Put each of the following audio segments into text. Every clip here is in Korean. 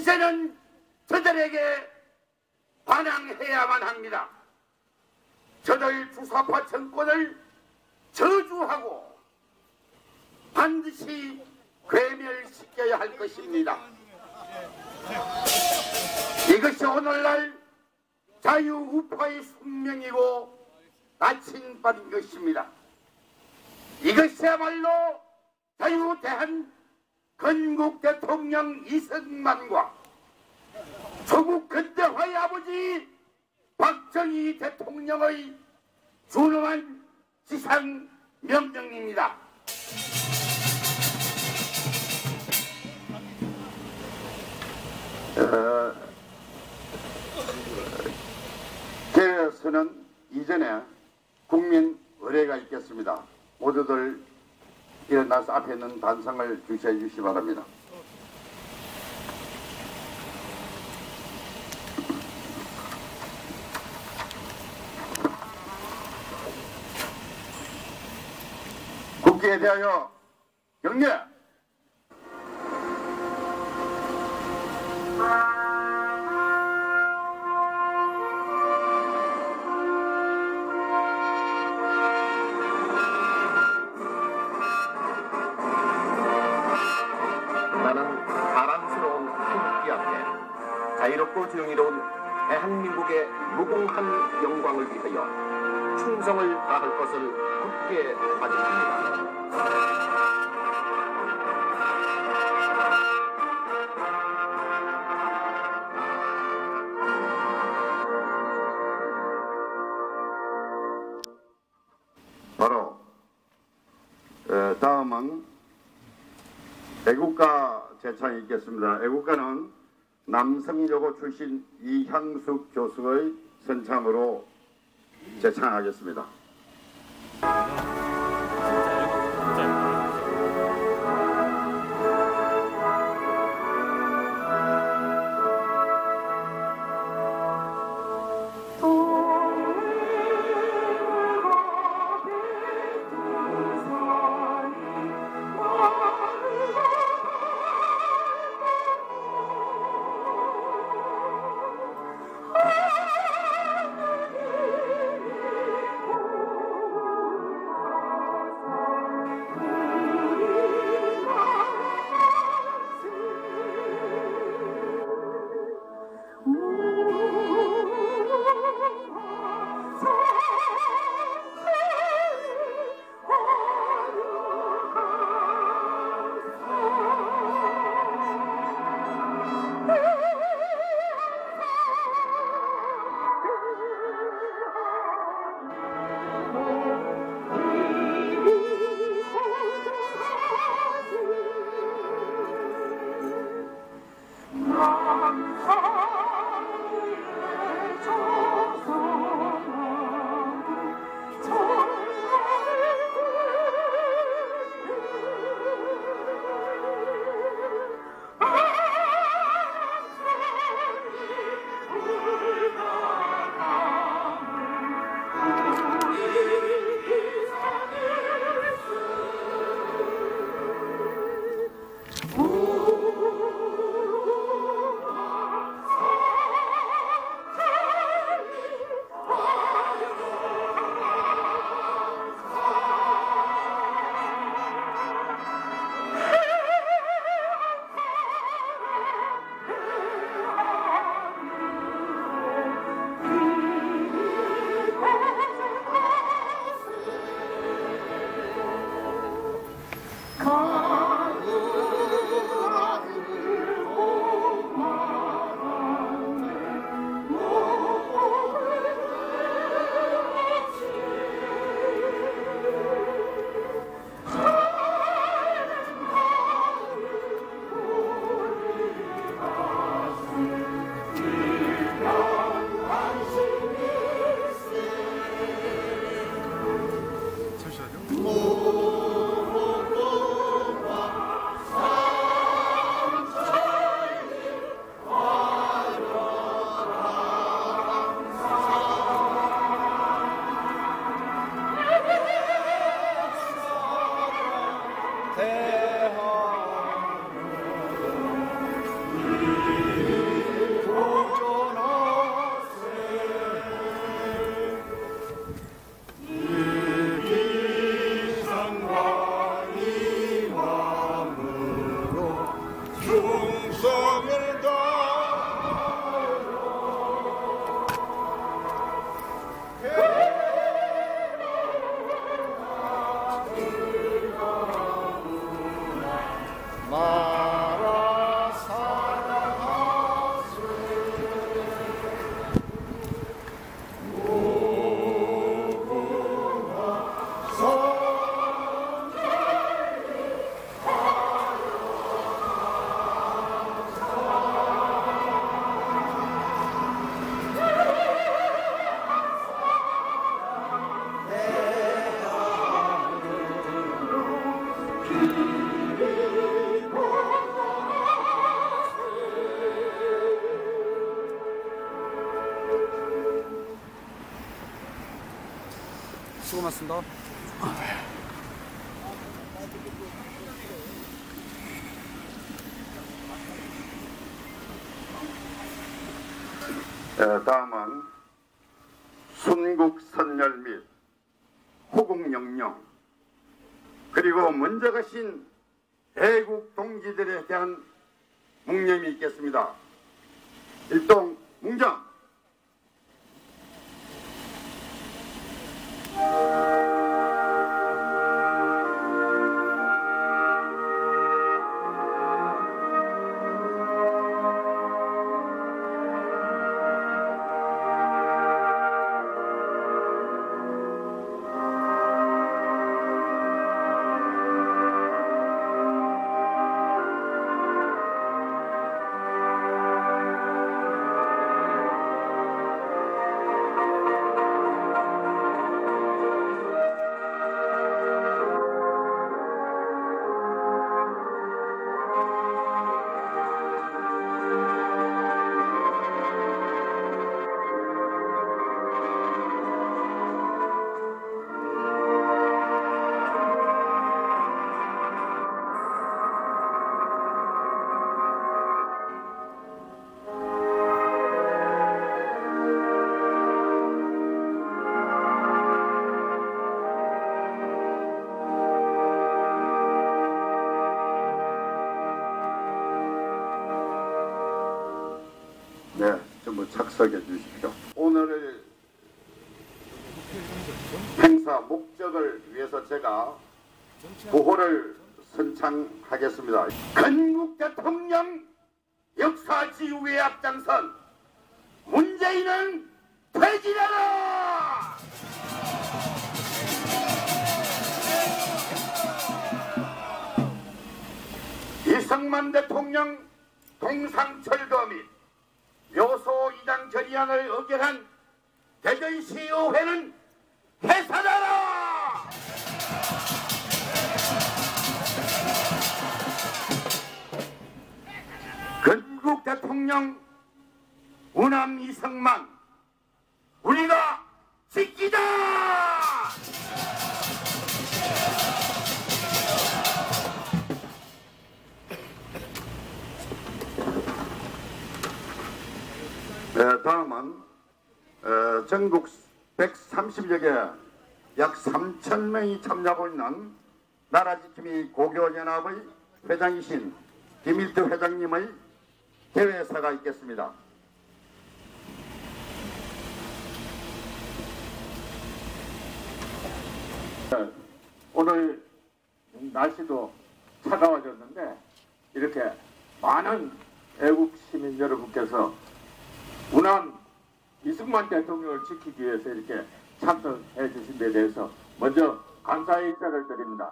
이제는 저들에게 반항해야만 합니다. 저들 주사파 정권을 저주하고 반드시 괴멸시켜야 할 것입니다. 이것이 오늘날 자유우파의 숙명이고 나침반인 것입니다. 이것이야말로 자유대한 건국 대통령 이승만과 조국 근대화의 아버지 박정희 대통령의 준엄한 지상 명령입니다. 개회에서는 이전에 국민 의례가 있겠습니다. 모두들 일어나서 앞에 있는 단상을 주시해 주시기 바랍니다. 국기에 대하여 경례! 나는 자랑스러운 태극기 앞에 자유롭고 정의로운 대한민국의 무궁한 영광을 위하여 충성을 다할 것을 굳게 다짐합니다. 바로 다음은 애국가 제창이 있겠습니다. 애국가는 남성여고 출신 이향숙 교수의 선창으로 제창하겠습니다. 수고 많습니다. 다음은 순국선열 및 호국영령 그리고 먼저 가신 애국 동지들에 대한 묵념이 있겠습니다. 일동 묵념. 네, 전부 착석해 주십시오. 오늘 행사 목적을 위해서 제가 구호를 선창하겠습니다. 건국 대통령 역사 지우에 앞장선 문재인은 퇴진하라! 이승만 대통령 동상철거 및 묘소 이장 결의안을 의결한 대전시의회는 해산하라! 건국 대통령 우남 이승만 우리가 지키자! 다음은 전국 130여 개 약 3,000명이 참여하고 있는 나라지킴이 고교연합의 회장이신 김일두 회장님의 개회사가 있겠습니다. 오늘 날씨도 차가워졌는데 이렇게 많은 애국 시민 여러분께서 우남 이승만 대통령을 지키기 위해서 이렇게 참석해 주신 데 대해서 먼저 감사의 인사를 드립니다.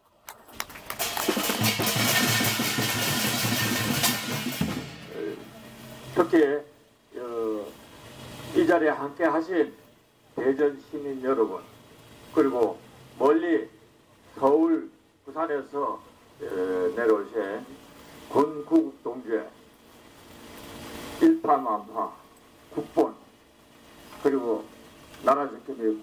특히 이 자리에 함께 하신 대전 시민 여러분 그리고 멀리 서울 부산에서 내려오신 군구국 동지회 일파만파 국본 그리고 나라지킴이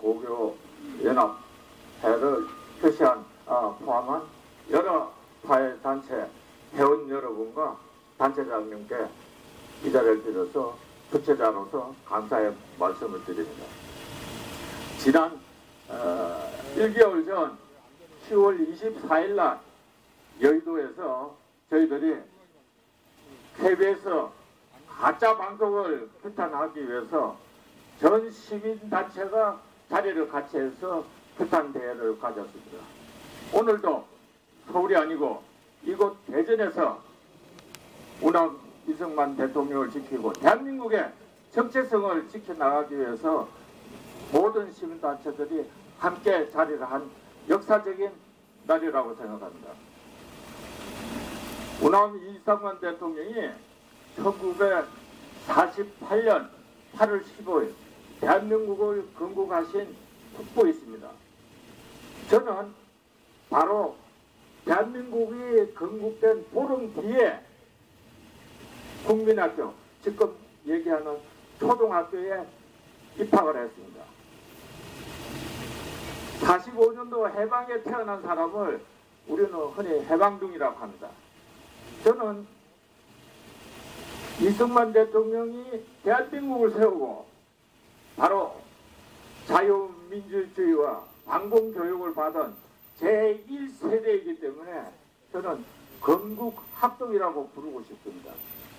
고교연합회를 표시한 포함한 여러 파의 단체 회원 여러분과 단체장님께 이 자리를 빌어서 부채자로서 감사의 말씀을 드립니다. 지난 1개월 전 10월 24일 날 여의도에서 저희들이 KBS 가짜 방송을 규탄하기 위해서 전 시민단체가 자리를 같이 해서 규탄 대회를 가졌습니다. 오늘도 서울이 아니고 이곳 대전에서 우남 이승만 대통령을 지키고 대한민국의 정체성을 지켜나가기 위해서 모든 시민단체들이 함께 자리를 한 역사적인 날이라고 생각합니다. 우남 이승만 대통령이 1948년 8월 15일 대한민국을 건국하신 국보있습니다. 저는 바로 대한민국이 건국된 보름 뒤에 국민학교, 지금 얘기하는 초등학교에 입학을 했습니다. 45년도 해방에 태어난 사람을 우리는 흔히 해방둥이라고 합니다. 저는 이승만 대통령이 대한민국을 세우고 바로 자유민주주의와 반공교육을 받은 제1세대이기 때문에 저는 건국학동이라고 부르고 싶습니다.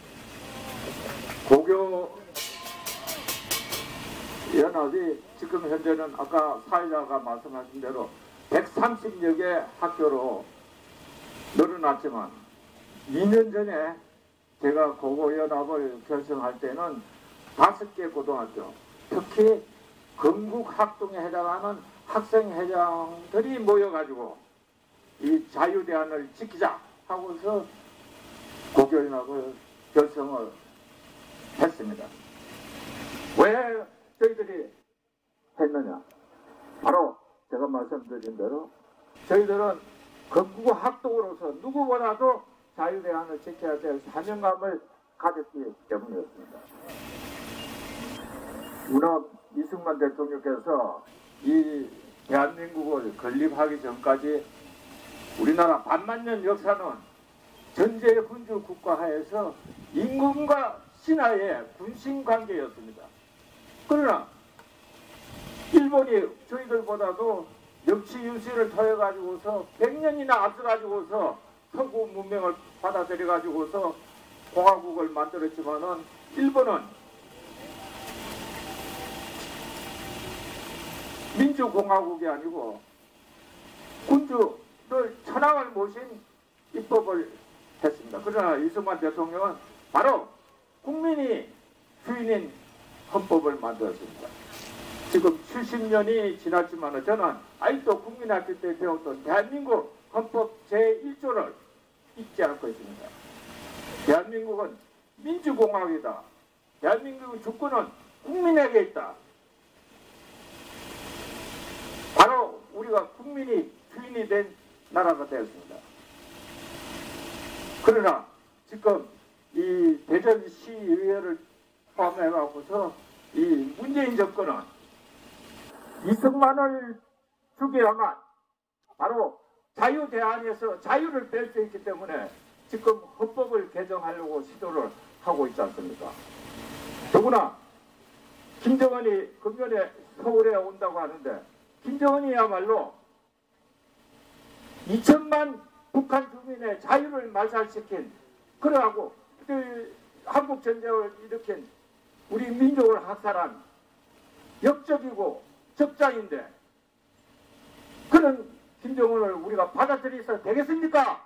고교연합이 지금 현재는 아까 사회자가 말씀하신 대로 130여 개 학교로 늘어났지만 2년 전에 제가 고고연합을 결성할 때는 5개 고등학교, 특히 건국학동에 해당하는 학생회장들이 모여가지고 이 자유대안을 지키자 하고서 고교연합을 결성을 했습니다. 왜 저희들이 했느냐? 바로 제가 말씀드린 대로 저희들은 건국학동으로서 누구보다도 자유대안을 지켜야 될 사명감을 가졌기 때문이었습니다. 문화 이승만 대통령께서 이 대한민국을 건립하기 전까지 우리나라 반만년 역사는 전제 군주 국가하에서 임금과 신하의 군신 관계였습니다. 그러나 일본이 저희들보다도 역치유시를 통해 가지고서 100년이나 앞서 가지고서 서구 문명을 받아들여 가지고서 공화국을 만들었지만은 일본은 민주공화국이 아니고 군주를 천황을 모신 입법을 했습니다. 그러나 이승만 대통령은 바로 국민이 주인인 헌법을 만들었습니다. 지금 70년이 지났지만 저는 아직도 국민학교 때 배웠던 대한민국 헌법 제1조를 잊지 않고 있습니다. 대한민국은 민주공화국이다. 대한민국의 주권은 국민에게 있다. 바로 우리가 국민이 주인이 된 나라가 되었습니다. 그러나 지금 이 대전시의회를 포함해갖고서 이 문재인 정권은 이승만을 죽여야만 바로 자유대안에서 자유를 뺄 수 있기 때문에 지금 헌법을 개정하려고 시도를 하고 있지 않습니까? 더구나 김정은이 금년에 서울에 온다고 하는데 김정은이야말로 2천만 북한 주민의 자유를 말살시킨 그러하고 한국 전쟁을 일으킨 우리 민족을 학살한 역적이고 적자인데 그런 김정은을 우리가 받아들여서 되겠습니까?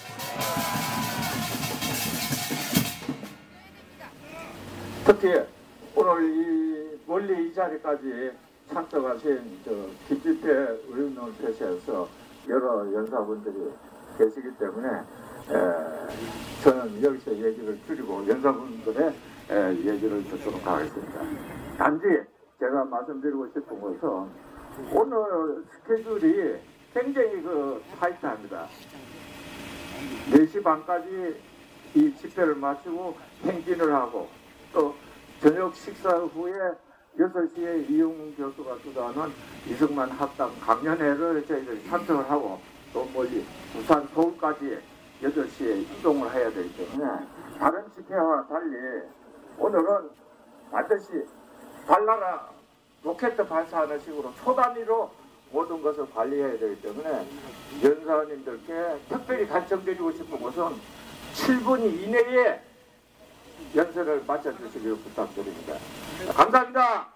특히 오늘 멀리 이 자리까지 참석하신 김집회 의원을 대신해서 여러 연사분들이 계시기 때문에 저는 여기서 얘기를 줄이고 연사분들의 얘기를 듣도록 하겠습니다. 단지 제가 말씀드리고 싶은 것은 오늘 스케줄이 굉장히 타이트합니다. 4시 반까지 이 집회를 마치고 행진을 하고 또 저녁 식사 후에 6시에 이용 교수가 주도하는 이승만 학당 강연회를 저희들이 참석을 하고 또 멀리 부산 서울까지 8시에 이동을 해야 되기 때문에 다른 집회와 달리 오늘은 반드시 달나라 로켓 발사하는 식으로 초단위로 모든 것을 관리해야 되기 때문에 연사님들께 특별히 간청드리고 싶은 것은 7분 이내에 연설을 마쳐주시길 부탁드립니다. 감사합니다.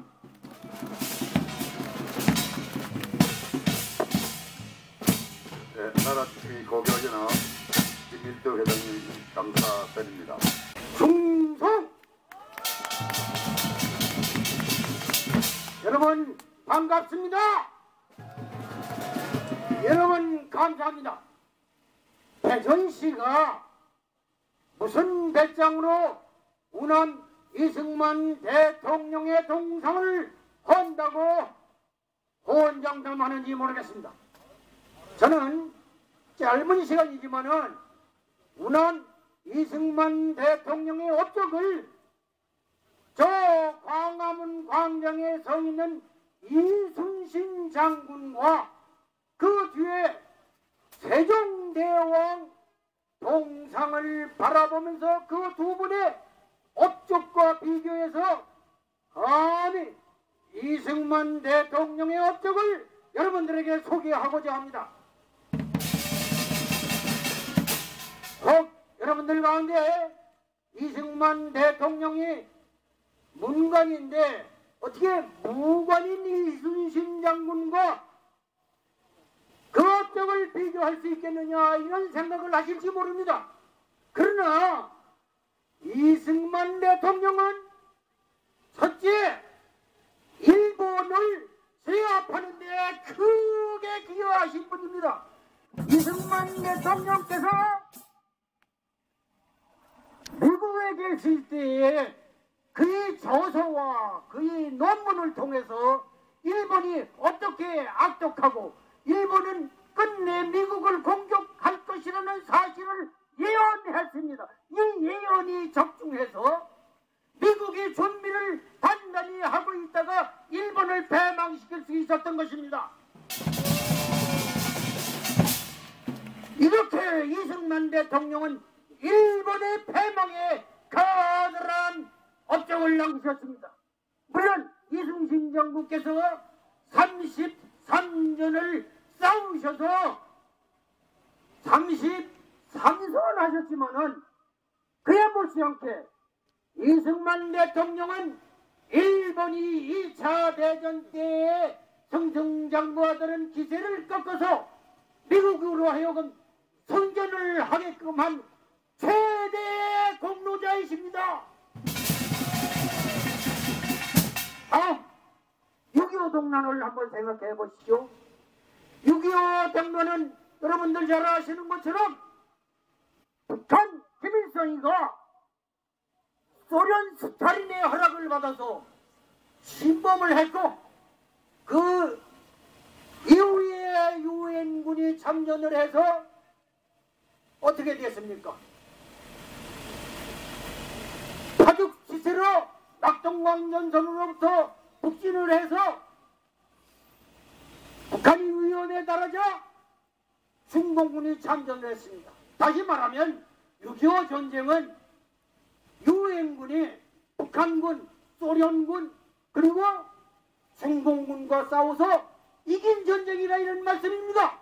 네, 나라TV 고교연합 김민도 회장님 감사드립니다. 충성! 여러분 반갑습니다. 여러분 감사합니다. 대전시가 무슨 배짱으로 우남 이승만 대통령의 동상을 건다고 호언장담하는지 모르겠습니다. 저는 짧은 시간이지만은 우남 이승만 대통령의 업적을 저 광화문 광장에 서 있는 이순신 장군과 그 뒤에 세종대왕 동상을 바라보면서 그 두 분의 업적과 비교해서 감히 이승만 대통령의 업적을 여러분들에게 소개하고자 합니다. 혹 여러분들 가운데 이승만 대통령이 문관인데 어떻게 무관인 이순신 장군과 그 업적을 비교할 수 있겠느냐 이런 생각을 하실지 모릅니다. 그러나 이승만 대통령은 첫째 일본을 제압하는 데 크게 기여하신 분입니다. 이승만 대통령께서 미국에 계실 때에 그의 저서와 그의 논문을 통해서 일본이 어떻게 악독하고 일본은 끝내 미국을 공격할 것이라는 사실을 예언했습니다. 이 예언이 적중해서 미국이 준비를 단단히 하고 있다가 일본을 패망시킬 수 있었던 것입니다. 이렇게 이승만 대통령은 일본의 패망에 커다란 업적을 남기셨습니다. 물론 이순신 정부께서 33년을 싸우셔서 33선 하셨지만은 그에 못지않게 이승만 대통령은 일본이 2차 대전 때에 승승장구하던 기세를 꺾어서 미국으로 하여금 선전을 하게끔 한 최대 공로자이십니다. 다음 6.25 동란을 한번 생각해 보시죠. 6.25 동란은 여러분들 잘 아시는 것처럼 북한 김일성이가 소련 스탈린의 허락을 받아서 침범을 했고 그 이후에 유엔군이 참전을 해서 어떻게 됐습니까? 파죽지세로 낙동강전선으로부터 북진을 해서 북한이 위험에 따라자 중공군이 참전을 했습니다. 다시 말하면 6.25 전쟁은 유엔군이 북한군, 소련군 그리고 중공군과 싸워서 이긴 전쟁이라 이런 말씀입니다.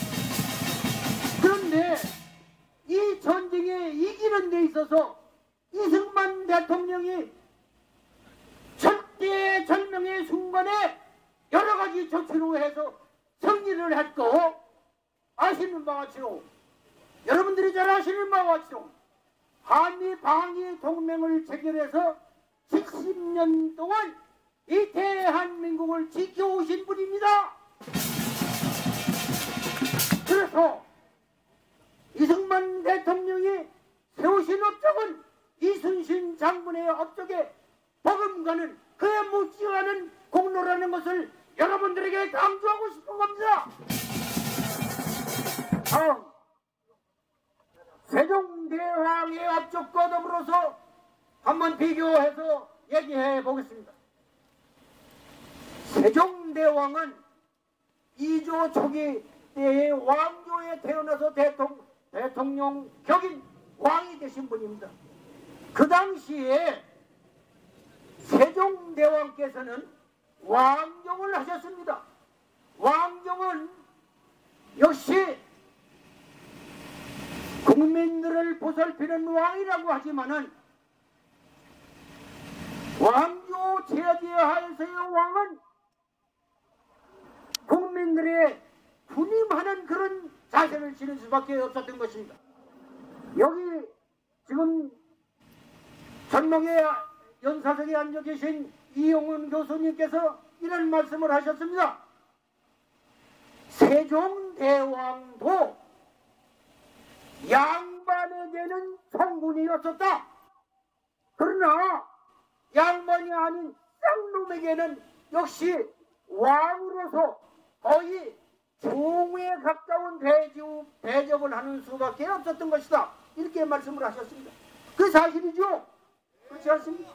그런데 이 전쟁에 이기는 데 있어서 이승만 대통령이 절대절명의 순간에 여러 가지 조치로 해서 승리를 했고 아시는 바와 같이로 여러분들이 잘 아시는 바와 같이로 한미 방위 동맹을 체결해서 70년 동안 이 대한민국을 지켜오신 분입니다. 그래서 이승만 대통령이 세우신 업적은 이순신 장군의 업적에 버금가는 그에 묻지않은 공로라는 것을 여러분들에게 강조하고 싶은 겁니다. 다음 세종대왕의 업적과 더불어서 한번 비교해서 얘기해 보겠습니다. 세종대왕은 2조 초기 때의 왕조에 태어나서 대통령 격인 왕이 되신 분입니다. 그 당시에 세종대왕께서는 왕정을 하셨습니다. 왕정은 역시 국민들을 보살피는 왕이라고 하지만은 왕조 체제 하에서의 왕은 국민들의 군임하는 그런 자세를 지닐 수밖에 없었던 것입니다. 여기 지금 전목에 연사석에 앉아 계신 이용훈 교수님께서 이런 말씀을 하셨습니다. 세종대왕도 양반에게는 성군이었었다. 그러나 양반이 아닌 쌍놈에게는 역시 왕으로서 거의 종에 가까운 대접을 하는 수밖에 없었던 것이다. 이렇게 말씀을 하셨습니다. 그 사실이죠. 그렇지 않습니까?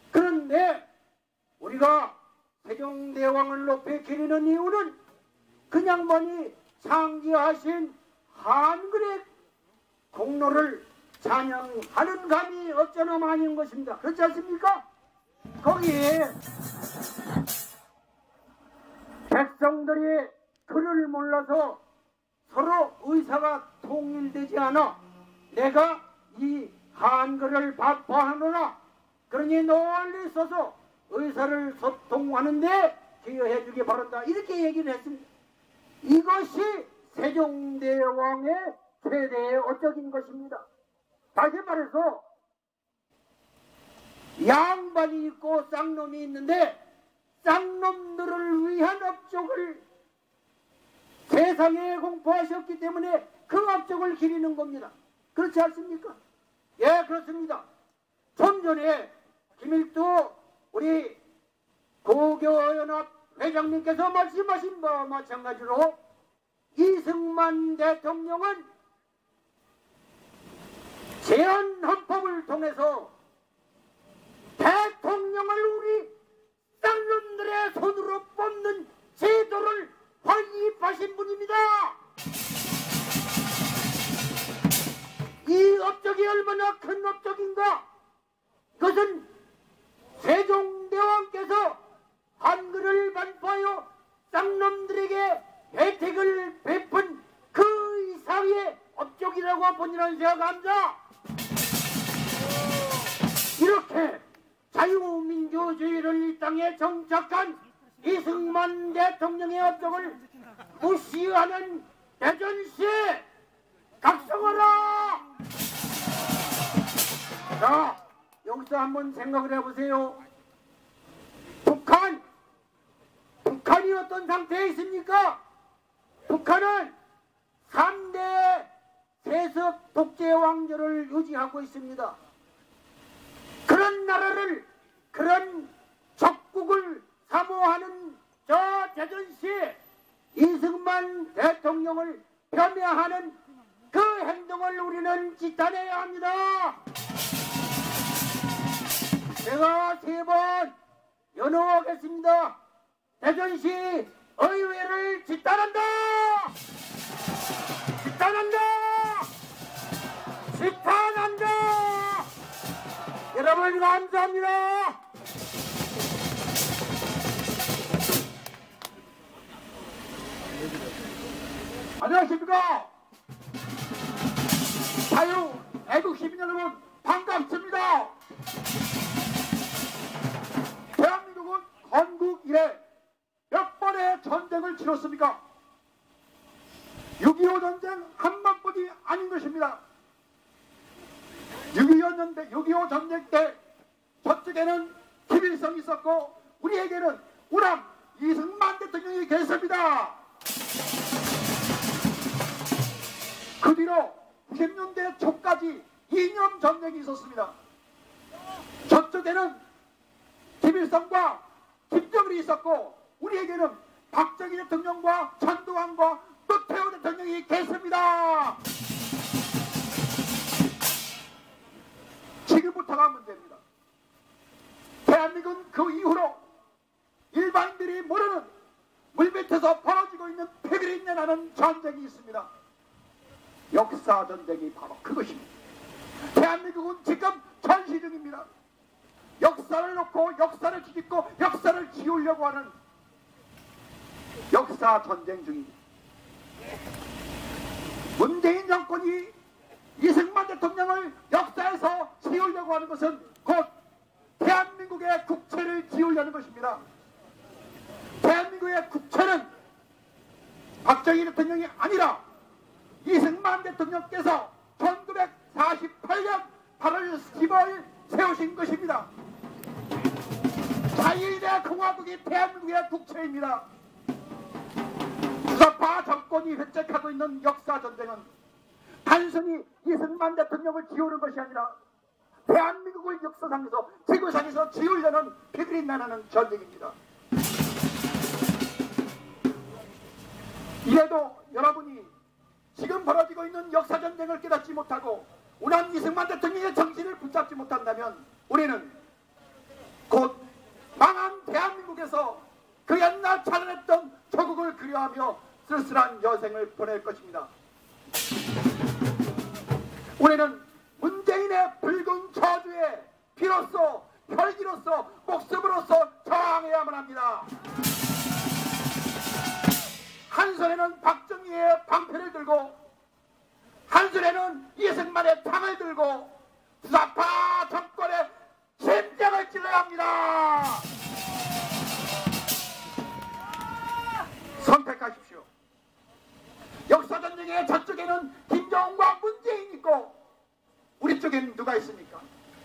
그런데 우리가 세종대왕을 높이 기리는 이유는 그 양반이 창제하신 한글의 공로를 찬양하는 감이 어쩌나 많은 것입니다. 그렇지 않습니까? 거기에 백성들이 글을 몰라서 서로 의사가 통일되지 않아 내가 이 한글을 반포하노라. 그러니 널리 써서 의사를 소통하는데 기여해 주기 바란다. 이렇게 얘기를 했습니다. 이것이 세종대왕의 최대의 업적인 것입니다. 다시 말해서 양반이 있고 쌍놈이 있는데 쌍놈들을 위한 업적을 세상에 공포하셨기 때문에 그 업적을 기리는 겁니다. 그렇지 않습니까? 예, 그렇습니다. 좀 전에 김일두 우리 고교연합 회장님께서 말씀하신 바와 마찬가지로 이승만 대통령은 제한헌법을 통해서 대통령을 우리 쌍놈들의 손으로 뽑는 제도를 확립하신 분입니다. 이 업적이 얼마나 큰 업적인가? 그것은 세종대왕께서 한글을 반포하여 쌍놈들에게 혜택을 베푼 그 이상의 업적이라고 본이라는 생각합니다. 이렇게 자유민주주의를 이 땅에 정착한 이승만 대통령의 업적을 무시하는 대전시 각성하라! 자, 여기서 한번 생각을 해보세요. 북한이 어떤 상태에 있습니까? 북한은 3대 세습 독재 왕조를 유지하고 있습니다. 그런 나라를, 그런 적국을 사모하는 저 대전시에 이승만 대통령을 폄훼하는 그 행동을 우리는 지탄해야 합니다. 제가 3번 연호하겠습니다. 대전시 의회를 지탄한다! 지탄한다! 지탄한다! 여러분 감사합니다. 안녕하십니까? 자유 애국 시민 여러분 반갑습니다. 대한민국은 건국 이래 몇 번의 전쟁을 치렀습니까? 6.25 전쟁 한 번뿐이 아닌 것입니다. 6.25 전쟁 때 저쪽에는 김일성이 있었고 우리에게는 우람 이승만 대통령이 계십니다. 그 뒤로 90년대 초까지 이념 전쟁이 있었습니다. 저쪽에는 김일성과 김정일이 있었고 우리에게는 박정희 대통령과 전두환과 노태우 대통령이 계십니다. 지금부터가 문제입니다. 대한민국은 그 이후로 일반인들이 모르는 물밑에서 벌어지고 있는 패거리냐라는 전쟁이 있습니다. 역사 전쟁이 바로 그것입니다. 대한민국은 지금 전시 중입니다. 역사를 놓고 역사를 뒤집고 역사를 지우려고 하는 역사 전쟁 중입니다. 문재인 정권이 이승만 대통령을 역사에서 지우려고 하는 것은 곧 대한민국의 국채를 지우려는 것입니다. 대한민국의 국채는 박정희 대통령이 아니라 이승만 대통령께서 1948년 8월 10일 세우신 것입니다. 자유인의 공화국이 대한민국의 국채입니다. 주사파 정권이 획책하고 있는 역사 전쟁은 단순히 이승만 대통령을 지우는 것이 아니라 대한민국을 역사상에서 지구상에서 지우려는 피들이 나는 전쟁입니다. 이래도 여러분이 지금 벌어지고 있는 역사 전쟁을 깨닫지 못하고 우난 이승만 대통령의 정신을 붙잡지 못한다면 우리는 곧 망한 대한민국에서 그 옛날 찬란했던 조국을 그리워하며 쓸쓸한 여생을 보낼 것입니다. 우리는 문재인의 붉은 저주에 피로써 혈기로서 목숨으로서 저항해야만 합니다. 한 손에는 박정희의 방패를 들고 한 손에는 이승만의 창을 들고 부사파 정권의 심장을 찔러야 합니다. 선택하십시오. 역사전쟁의 저쪽에는 김정은과 문재인이 있고 우리 쪽에는 누가 있습니까?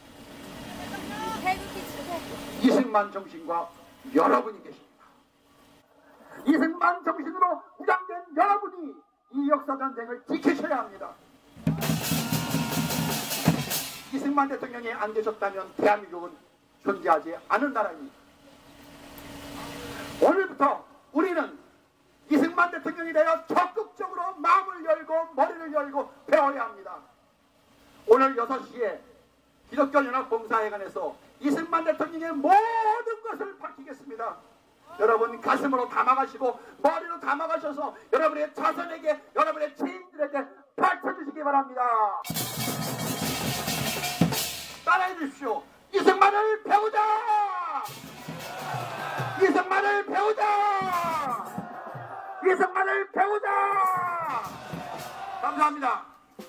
이승만 정신과 여러분이 계십니다. 이승만 정신으로 부장된 여러분이 이 역사전쟁을 지키셔야 합니다. 이승만 대통령이 안 계셨다면 대한민국은 존재하지 않은 나라입니다. 오늘부터 우리는 이승만 대통령이 되어 적극적으로 마음을 열고 머리를 열고 배워야 합니다. 오늘 6시에 기독교연합봉사회관에서 이승만 대통령의 모든 것을 밝히겠습니다. 여러분 가슴으로 담아가시고 머리로 담아가셔서 여러분의 자손에게 여러분의 지인들에게 밝혀주시기 바랍니다. 따라해 주십시오. 이승만을 배우자! 이승만을 배우자! 이승만을 배우자! 감사합니다.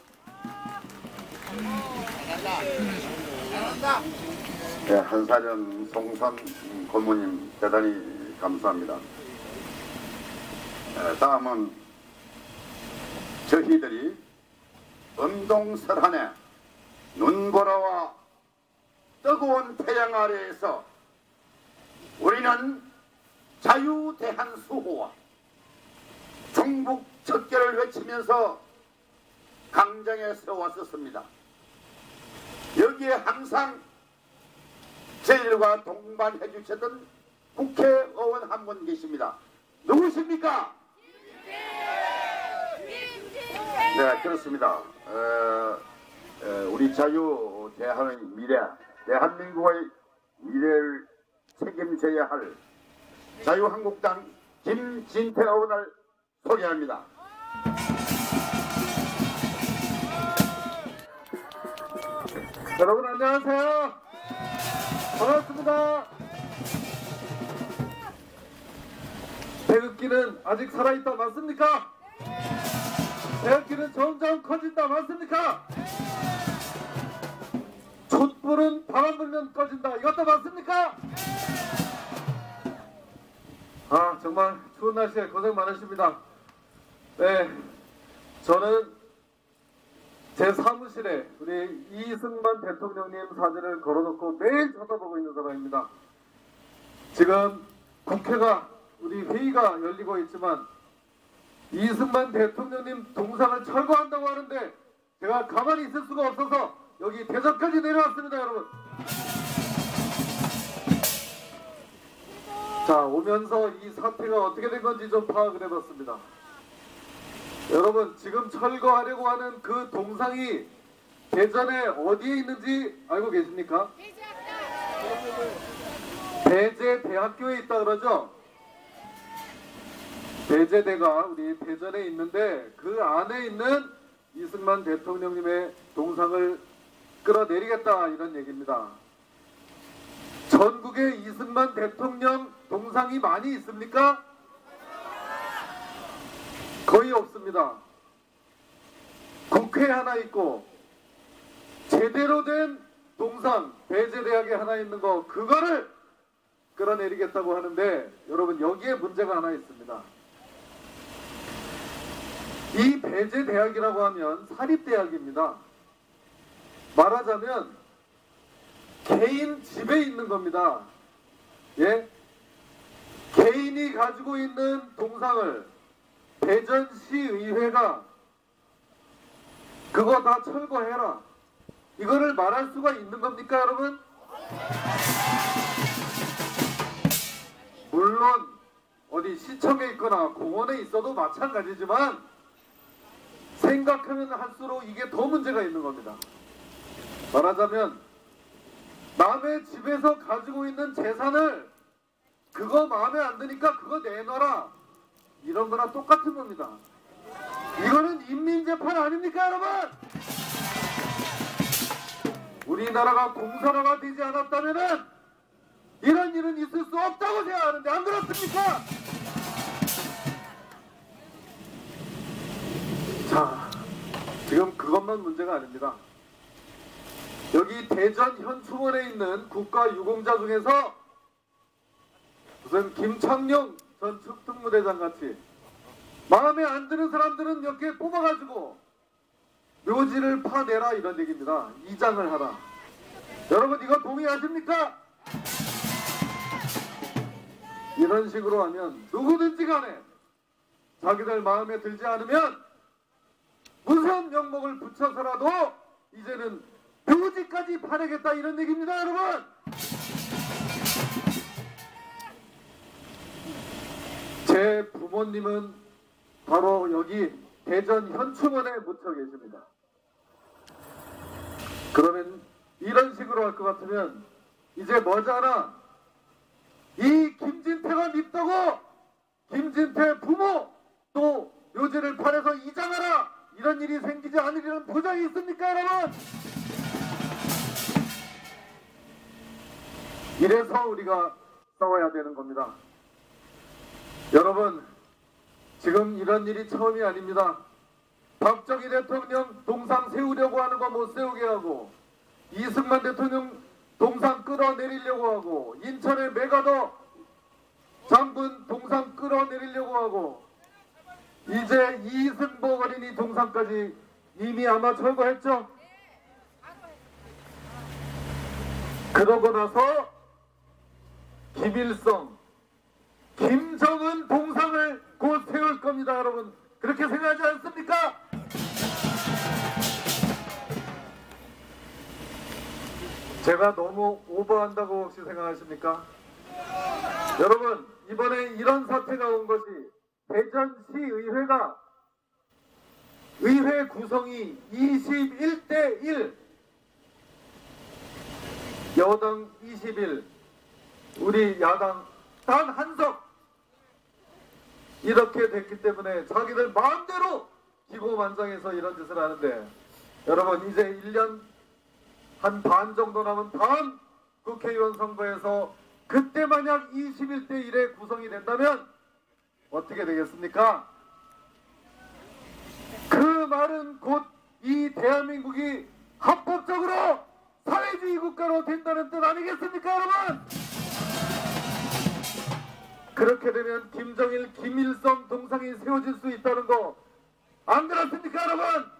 네, 한사련 송선 고모님 대단히 감사합니다. 다음은 저희들이 음동설한의 눈보라와 뜨거운 태양 아래에서 우리는 자유대한수호와 종북 척결을 외치면서 강장에 세웠었습니다. 여기에 항상 저희들과 동반해 주셨던 국회의원 한 분 계십니다. 누구십니까? 네, 그렇습니다. 우리 자유대한의 미래, 대한민국의 미래를 책임져야 할 자유한국당 김진태 의원을 소개합니다. 여러분 안녕하세요. 반갑습니다. 태극기는 아직 살아있다 맞습니까? 태극기는 점점 커진다 맞습니까? 촛불은 바람 불면 꺼진다 이것도 맞습니까? 아 정말 추운 날씨에 고생 많으십니다. 네, 저는 제 사무실에 우리 이승만 대통령님 사진을 걸어놓고 매일 쳐다보고 있는 사람입니다. 지금 국회가 우리 회의가 열리고 있지만 이승만 대통령님 동상을 철거한다고 하는데 제가 가만히 있을 수가 없어서 여기 대전까지 내려왔습니다. 여러분. 자, 오면서 이 사태가 어떻게 된 건지 좀 파악을 해봤습니다. 여러분, 지금 철거하려고 하는 그 동상이 대전에 어디에 있는지 알고 계십니까? 대제대학교에 있다 그러죠? 대제대가 우리 대전에 있는데 그 안에 있는 이승만 대통령님의 동상을 끌어내리겠다 이런 얘기입니다. 전국에 이승만 대통령 동상이 많이 있습니까? 거의 없습니다. 국회에 하나 있고 제대로 된 동상 대제대학에 하나 있는 거 그거를 끌어내리겠다고 하는데 여러분 여기에 문제가 하나 있습니다. 이 배제대학이라고 하면 사립대학입니다. 말하자면 개인 집에 있는 겁니다. 예? 개인이 가지고 있는 동상을 대전시의회가 그거 다 철거해라 이거를 말할 수가 있는 겁니까 여러분? 물론 어디 시청에 있거나 공원에 있어도 마찬가지지만 생각하면 할수록 이게 더 문제가 있는 겁니다. 말하자면 남의 집에서 가지고 있는 재산을 그거 마음에 안 드니까 그거 내놔라 이런 거랑 똑같은 겁니다. 이거는 인민재판 아닙니까, 여러분? 우리나라가 공산화가 되지 않았다면은 이런 일은 있을 수 없다고 생각하는데 안 그렇습니까? 자, 지금 그것만 문제가 아닙니다. 여기 대전 현충원에 있는 국가유공자 중에서 무슨 김창룡 전 특무대장 같이 마음에 안 드는 사람들은 몇 개 뽑아가지고 묘지를 파내라 이런 얘기입니다. 이장을 하라. 여러분 이거 동의하십니까? 이런 식으로 하면 누구든지 간에 자기들 마음에 들지 않으면 무슨 명목을 붙여서라도 이제는 묘지까지 파내겠다 이런 얘기입니다, 여러분. 제 부모님은 바로 여기 대전 현충원에 묻혀 계십니다. 그러면 이런 식으로 할 것 같으면 이제 뭐잖아. 이 김진태가 밉다고 김진태 부모 또 묘지를 팔아서 이장하라 이런 일이 생기지 않으리는 보장이 있습니까, 여러분? 이래서 우리가 싸워야 되는 겁니다. 여러분, 지금 이런 일이 처음이 아닙니다. 박정희 대통령 동상 세우려고 하는 거 못 세우게 하고 이승만 대통령 동상 끌어내리려고 하고 인천의 메가더 장군 동상 끌어내리려고 하고 이제 이승복 어린이 동상까지 이미 아마 철거했죠? 그러고 나서 김일성, 김정은 동상을 곧 세울 겁니다, 여러분. 그렇게 생각하지 않습니까? 제가 너무 오버한다고 혹시 생각하십니까? 여러분, 이번에 이런 사태가 온 것이 대전시의회가 의회 구성이 21대 1 여당 21 우리 야당 단 한 석 이렇게 됐기 때문에 자기들 마음대로 기고만장해서 이런 짓을 하는데 여러분 이제 1년 한 반 정도 남은 다음 국회의원 선거에서 그때 만약 21대 1에 구성이 된다면 어떻게 되겠습니까? 그 말은 곧 이 대한민국이 합법적으로 사회주의 국가로 된다는 뜻 아니겠습니까, 여러분? 그렇게 되면 김정일, 김일성 동상이 세워질 수 있다는 거 안 그렇습니까, 여러분?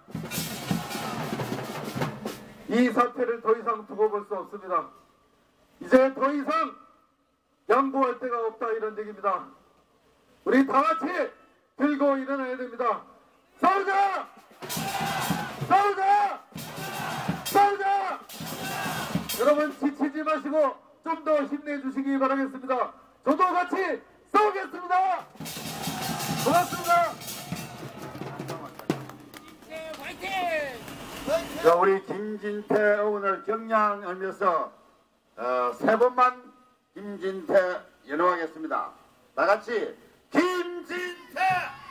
이 사태를 더 이상 두고 볼 수 없습니다. 이제 더 이상 양보할 데가 없다 이런 얘기입니다. 우리 다 같이 들고 일어나야 됩니다. 싸우자! 싸우자! 싸우자! 여러분 지치지 마시고 좀 더 힘내주시기 바라겠습니다. 저도 같이 싸우겠습니다. 고맙습니다. 자, 우리 김진태 의원을 격려하면서 세 번만 김진태 연호하겠습니다. 다 같이 김진태!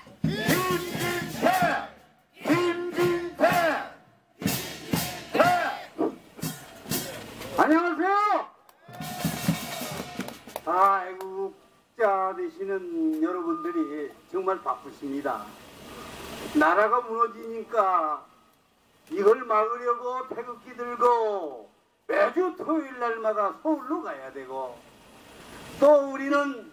김진태! 김진태! 안녕하세요. 애국자 되시는 여러분들이 정말 바쁘십니다. 나라가 무너지니까 이걸 막으려고 태극기 들고 매주 토요일 날마다 서울로 가야 되고 또 우리는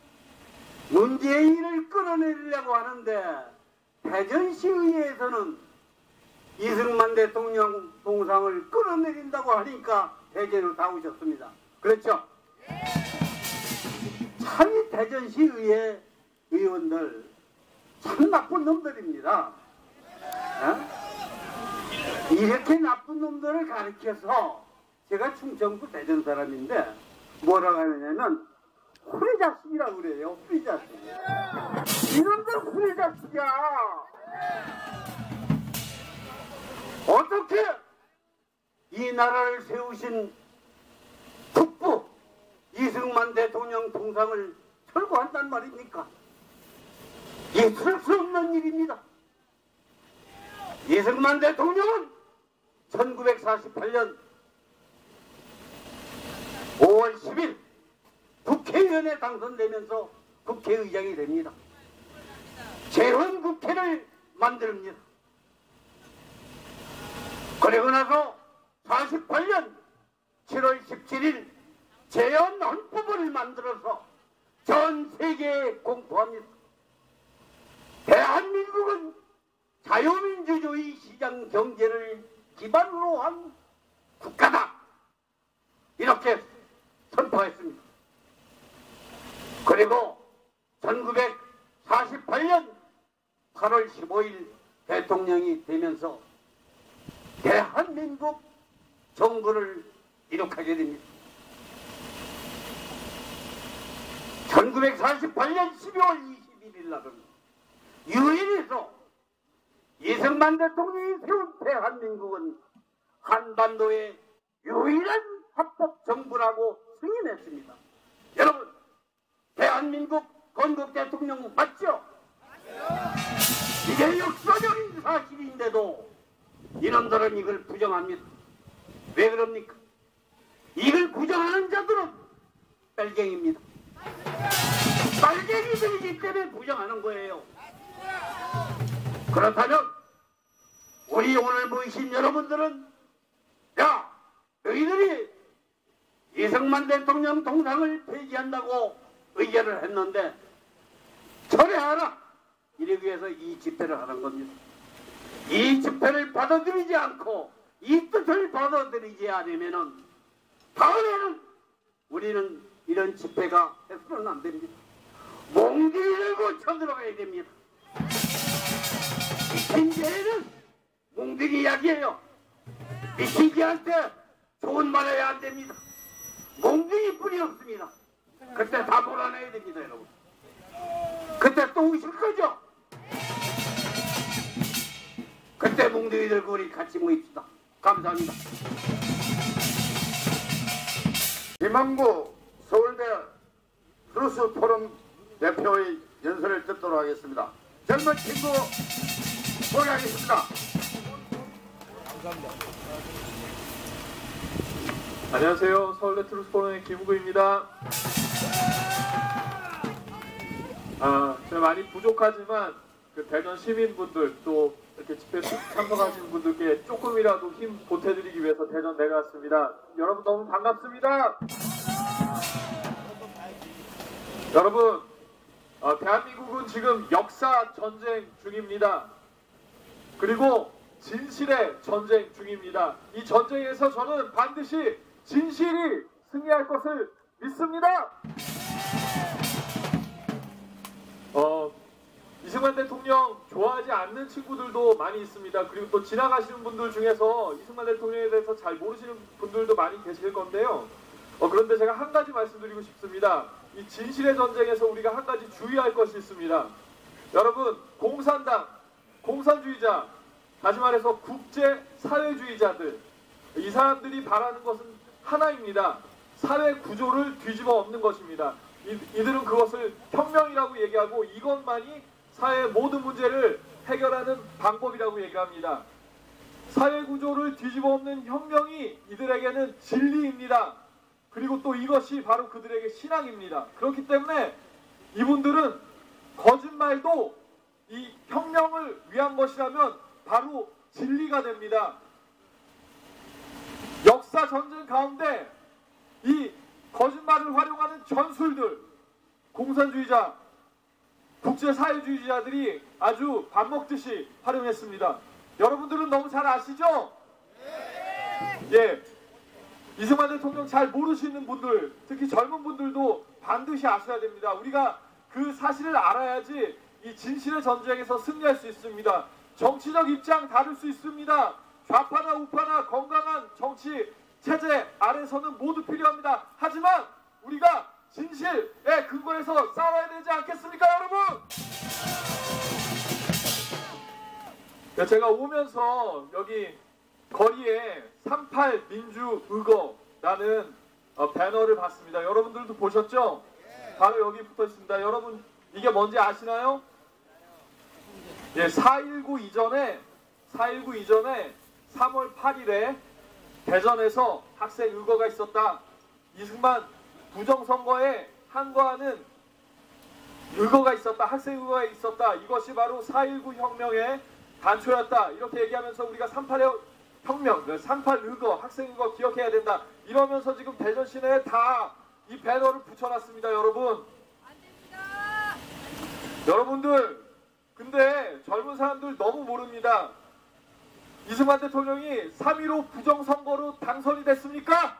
문재인을 끌어내리려고 하는데 대전시의회에서는 이승만 대통령 동상을 끌어내린다고 하니까 대전으로 다 오셨습니다. 그렇죠? 참 이 대전시의회 의원들 참 나쁜 놈들입니다. 이렇게 나쁜 놈들을 가르쳐서 제가 충청도 대전 사람인데 뭐라고 하느냐면 후레자식이라고 그래요. 후레자식. 이놈들 후레자식이야. 어떻게 이 나라를 세우신 국부 이승만 대통령 동상을 철거한단 말입니까? 있을 수 없는 일입니다. 이승만 대통령은 1948년 5월 10일 국회의원에 당선되면서 국회의장이 됩니다. 재헌국회를 만듭니다. 그리고 나서 48년 7월 17일 재헌헌법을 만들어서 전 세계에 공포합니다. 대한민국은 자유민주주의 시장 경제를 기반으로 한 국가다. 이렇게 선포했습니다. 그리고 1948년 8월 15일 대통령이 되면서 대한민국 정부를 이룩하게 됩니다. 1948년 12월 21일 날은 유엔에서 이승만 대통령이 세운 대한민국은 한반도의 유일한 합법 정부라고 승인했습니다. 여러분, 대한민국 건국 대통령 맞죠? 이게 역사적인 사실인데도 이놈들은 이걸 부정합니다. 왜 그럽니까? 이걸 부정하는 자들은 빨갱이입니다. 빨갱이들이기 때문에 부정하는 거예요. 그렇다면 우리 오늘 모이신 여러분들은 야, 너희들이 이승만 대통령 동상을 폐지한다고 의견을 했는데 철회하라! 이러기 위해서 이 집회를 하는 겁니다. 이 집회를 받아들이지 않고 이 뜻을 받아들이지 않으면은 다음에는 우리는 이런 집회가 해서는 안 됩니다. 몽둥이를 고쳐 들어가야 됩니다. 미친 개는 몽둥이 약이에요. 미친 개한테 좋은 말 해야 안 됩니다. 몽둥이 뿐이 없습니다. 그때 다 몰아내야 됩니다, 여러분. 그때 또 오실 거죠? 그때 몽둥이 들고 우리 같이 모입시다. 감사합니다. 김한구 서울대 트루스 포럼 대표의 연설을 듣도록 하겠습니다. 젊은 친구 소개하겠습니다. 안녕하세요. 서울대 트루스 포럼의 김우구입니다. 제가 많이 부족하지만 그 대전 시민분들 또 이렇게 집회 참석하시는 분들께 조금이라도 힘 보태드리기 위해서 대전 내려왔습니다. 여러분 너무 반갑습니다. 여러분, 대한민국은 지금 역사 전쟁 중입니다. 그리고 진실의 전쟁 중입니다. 이 전쟁에서 저는 반드시 진실이 승리할 것을 믿습니다. 이승만 대통령 좋아하지 않는 친구들도 많이 있습니다. 그리고 또 지나가시는 분들 중에서 이승만 대통령에 대해서 잘 모르시는 분들도 많이 계실 건데요. 그런데 제가 한 가지 말씀드리고 싶습니다. 이 진실의 전쟁에서 우리가 한 가지 주의할 것이 있습니다. 여러분, 공산당, 공산주의자, 다시 말해서 국제사회주의자들, 이 사람들이 바라는 것은 하나입니다. 사회 구조를 뒤집어 엎는 것입니다. 이들은 그것을 혁명이라고 얘기하고 이것만이 사회의 모든 문제를 해결하는 방법이라고 얘기합니다. 사회 구조를 뒤집어 엎는 혁명이 이들에게는 진리입니다. 그리고 또 이것이 바로 그들에게 신앙입니다. 그렇기 때문에 이분들은 거짓말도 이 혁명을 위한 것이라면 바로 진리가 됩니다. 역사 전쟁 가운데 이 거짓말을 활용하는 전술들, 공산주의자, 국제사회주의자들이 아주 밥 먹듯이 활용했습니다. 여러분들은 너무 잘 아시죠? 예, 이승만 대통령 잘 모르시는 분들, 특히 젊은 분들도 반드시 아셔야 됩니다. 우리가 그 사실을 알아야지 이 진실의 전쟁에서 승리할 수 있습니다. 정치적 입장 다를 수 있습니다. 좌파나 우파나 건강한 정치 체제 아래서는 모두 필요합니다. 하지만 우리가 진실에 근거해서 싸워야 되지 않겠습니까, 여러분? 제가 오면서 여기 거리에 38 민주의거라는 배너를 봤습니다. 여러분들도 보셨죠? 바로 여기 붙어 있습니다. 여러분, 이게 뭔지 아시나요? 예, 4.19 이전에 3월 8일에 대전에서 학생 의거가 있었다. 이승만 부정선거에 항거하는 의거가 있었다. 학생 의거가 있었다. 이것이 바로 4.19 혁명의 단초였다. 이렇게 얘기하면서 우리가 38의 혁명, 38 의거, 학생 의거 기억해야 된다. 이러면서 지금 대전 시내에 다 이 배너를 붙여놨습니다. 여러분. 여러분들, 근데 젊은 사람들 너무 모릅니다. 이승만 대통령이 3.15 부정선거로 당선이 됐습니까?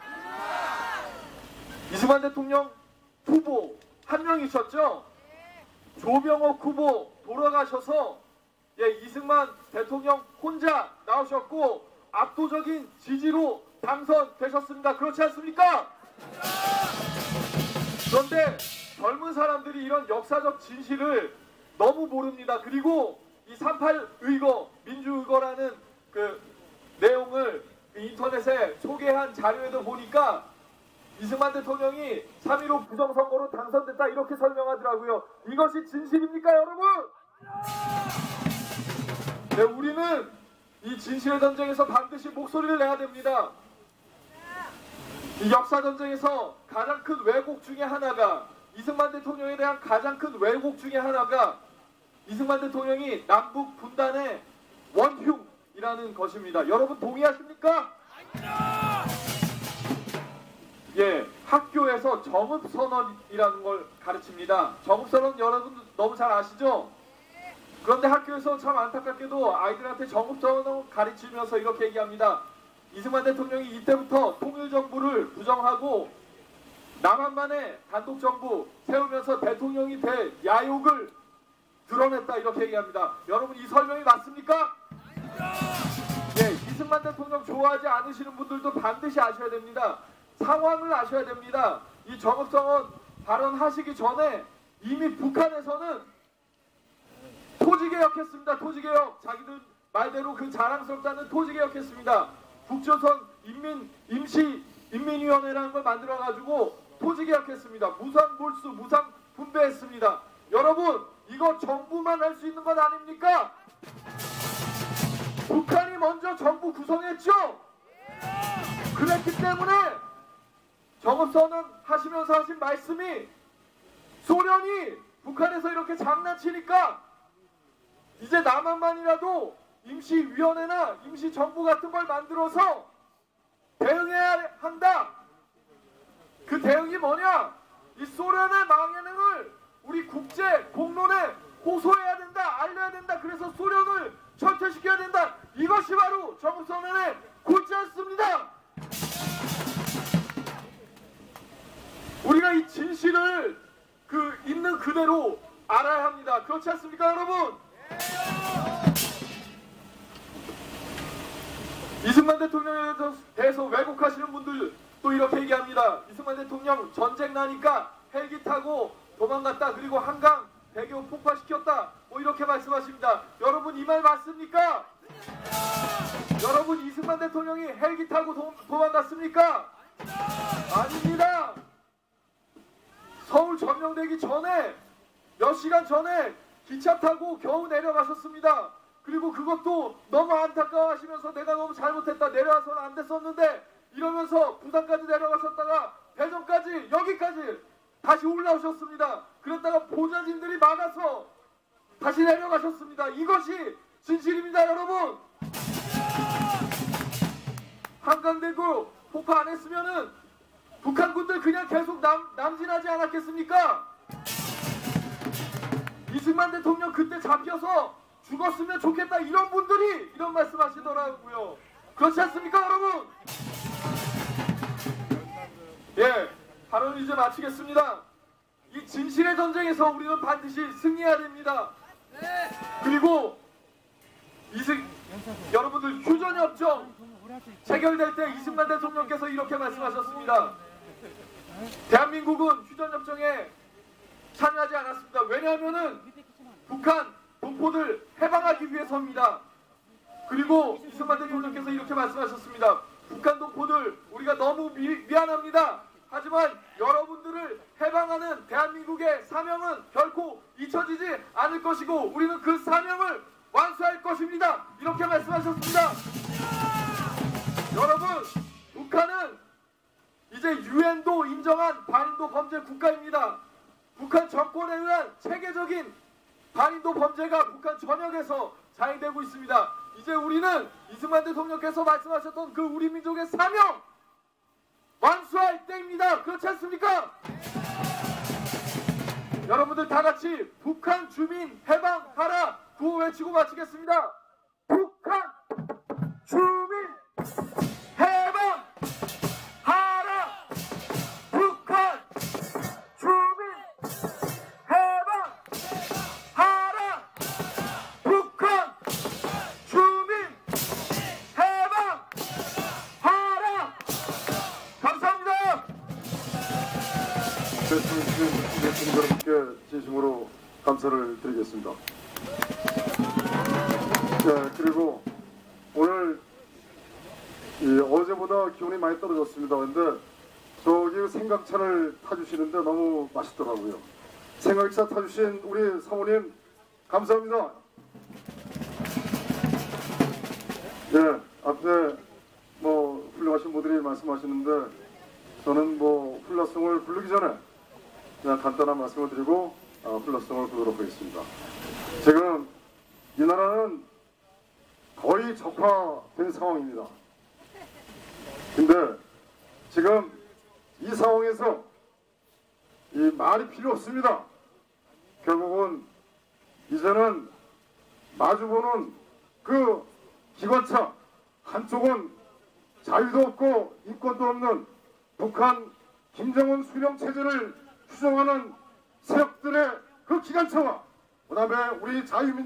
이승만 대통령 후보 한 명이셨죠? 조병옥 후보 돌아가셔서 이승만 대통령 혼자 나오셨고 압도적인 지지로 당선되셨습니다. 그렇지 않습니까? 그런데 젊은 사람들이 이런 역사적 진실을 너무 모릅니다. 그리고 이 38 의거, 민주의거라는 그 내용을 인터넷에 소개한 자료에도 보니까 이승만 대통령이 3.15 부정선거로 당선됐다 이렇게 설명하더라고요. 이것이 진실입니까, 여러분? 네, 우리는 이 진실의 전쟁에서 반드시 목소리를 내야 됩니다. 이 역사 전쟁에서 가장 큰 왜곡 중에 하나가, 이승만 대통령에 대한 가장 큰 왜곡 중에 하나가 이승만 대통령이 남북 분단의 원흉이라는 것입니다. 여러분 동의하십니까? 예, 학교에서 정읍선언이라는 걸 가르칩니다. 정읍선언 여러분 너무 잘 아시죠? 그런데 학교에서 참 안타깝게도 아이들한테 정읍선언을 가르치면서 이렇게 얘기합니다. 이승만 대통령이 이때부터 통일정부를 부정하고 남한만의 단독정부 세우면서 대통령이 될 야욕을 드러냈다 이렇게 얘기합니다. 여러분 이 설명이 맞습니까? 예, 이승만 대통령 좋아하지 않으시는 분들도 반드시 아셔야 됩니다. 상황을 아셔야 됩니다. 이 정읍선언 발언하시기 전에 이미 북한에서는 토지개혁했습니다. 토지개혁. 자기들 말대로 그 자랑스럽다는 토지개혁했습니다. 북조선 임시인민위원회라는 걸 만들어가지고 토지개혁했습니다. 무상몰수, 무상분배했습니다. 여러분 이거 정부만 할 수 있는 건 아닙니까? 북한이 먼저 정부 구성했죠? 그랬기 때문에 정읍선언 하시면서 하신 말씀이 소련이 북한에서 이렇게 장난치니까 이제 남한만이라도 임시위원회나 임시정부 같은 걸 만들어서 대응해야 한다. 그 대응이 뭐냐? 이 소련의 망해능을 우리 국제 공론에 호소해야 된다. 알려야 된다. 그래서 소련을 철퇴시켜야 된다. 이것이 바로 정읍선언의 골자였습니다. 우리가 이 진실을 있는 그대로 알아야 합니다. 그렇지 않습니까, 여러분? 이승만 대통령에 대해서 왜곡하시는 분들 또 이렇게 얘기합니다. 이승만 대통령 전쟁 나니까 헬기 타고 도망갔다. 그리고 한강 대교 폭파시켰다. 뭐 이렇게 말씀하십니다. 여러분 이 말 맞습니까? 여러분 이승만 대통령이 헬기 타고 도망갔습니까? 아닙니다. 서울 점령되기 전에 몇 시간 전에 기차 타고 겨우 내려가셨습니다. 그리고 그것도 너무 안타까워하시면서 내가 너무 잘못했다. 내려와서는 안 됐었는데 이러면서 부산까지 내려가셨다가 대전까지 여기까지 다시 올라오셨습니다. 그랬다가 보좌진들이 막아서 다시 내려가셨습니다. 이것이 진실입니다, 여러분. 한강대교 폭파 안 했으면은 북한군들 그냥 계속 남진하지 않았겠습니까? 이승만 대통령 그때 잡혀서 죽었으면 좋겠다 이런 분들이 이런 말씀 하시더라고요. 그렇지 않습니까, 여러분? 예, 발언을 이제 마치겠습니다. 이 진실의 전쟁에서 우리는 반드시 승리해야 됩니다. 그리고 여러분들 휴전협정 체결될 때 이승만 대통령께서 이렇게 말씀하셨습니다. 대한민국은 휴전협정에 참여하지 않았습니다. 왜냐하면은 북한 동포들 해방하기 위해서입니다. 그리고 이승만 대통령께서 이렇게 말씀하셨습니다. 북한 동포들 우리가 너무 미안합니다. 하지만 여러분들을 해방하는 대한민국의 사명은 결코 잊혀지지 않을 것이고 우리는 그 사명을 완수할 것입니다. 이렇게 말씀하셨습니다. 여러분, 북한은 이제 유엔도 인정한 반인도 범죄 국가입니다. 북한 정권에 의한 체계적인 반인도 범죄가 북한 전역에서 자행되고 있습니다. 이제 우리는 이승만 대통령께서 말씀하셨던 그 우리 민족의 사명 완수할 때입니다. 그렇지 않습니까? 여러분들 다 같이 북한 주민 해방하라 구호 외치고 마치겠습니다. 북한 주민 해방하라. 북한 주민 해방하라. 북한 주민 해방하라. 감사합니다. 대통령 여러분께 진심으로 감사를 드리겠습니다. 네, 그리고 오늘 어제보다 기온이 많이 떨어졌습니다. 그런데 저기 생각차를 타주시는데 너무 맛있더라고요. 생각차 타주신 우리 사모님 감사합니다. 네, 앞에 뭐 훌륭하신 분들이 말씀하시는데 저는 뭐 훌라송을 부르기 전에 그냥 간단한 말씀을 드리고 훌라송을 부르도록 하겠습니다. 지금 이 나라는 거의 적화된 상황입니다. 근데 지금 이 상황에서 이 말이 필요 없습니다. 결국은 이제는 마주보는 그 기관차, 한쪽은 자유도 없고 인권도 없는 북한 김정은 수령 체제를 추종하는 세력들의 그 기관차와 그 다음에 우리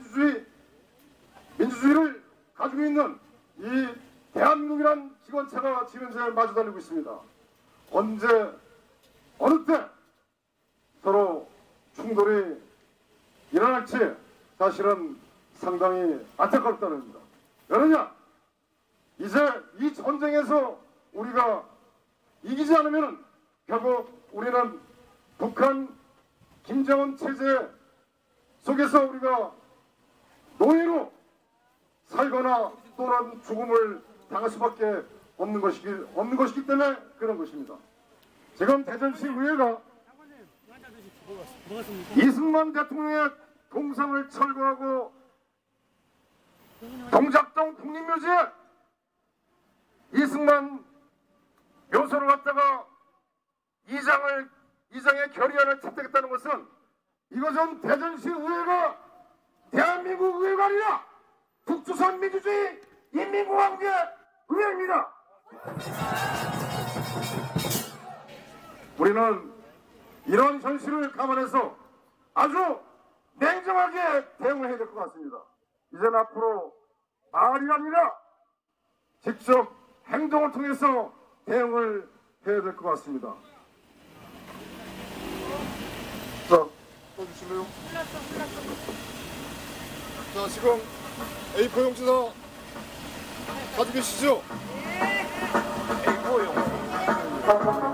민주주의를 가지고 있는 이 대한민국이란 기관차가 지금 현재 마주 달리고 있습니다. 언제 어느 때 서로 충돌이 일어날지 사실은 상당히 안타깝다는 겁니다. 왜냐? 이제 이 전쟁에서 우리가 이기지 않으면 결국 우리는 북한 김정은 체제 속에서 우리가 노예로 살거나 또는 죽음을 당할 수밖에 없는 것이기 때문에 그런 것입니다. 지금 대전시 의회가 이승만 대통령의 동상을 철거하고 동작동 국립묘지에 이승만 묘소를 갖다가 이장의 결의안을 채택했다는 것은 이것은 대전시 의회가 대한민국 의회가 아니라 북조선 민주주의 인민공화국의 의회입니다. 우리는 이런 현실을 감안해서 아주 냉정하게 대응을 해야 될 것 같습니다. 이제는 앞으로 말이 아니라 직접 행동을 통해서 대응을 해야 될 것 같습니다. 자, 써주실래요? 자, 지금 A4 용지사 가지고 계시죠? A4 용.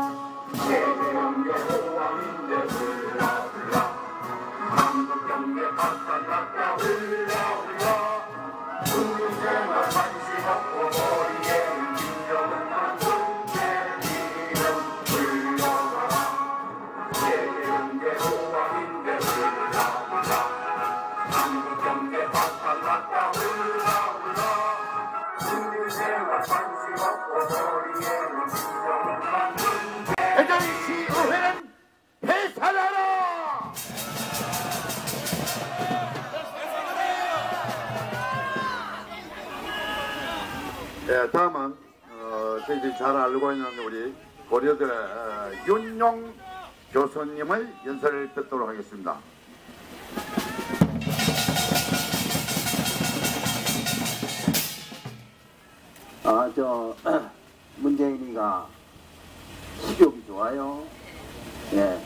세계경제 호황인데 불라 한국경제 대전시 의회는 해산하라! 예, 다음은 저희들이 잘 알고 있는 우리 고려들의 윤용 교수님의 연설을 듣도록 하겠습니다. 문재인이가 식욕이 좋아요. 예.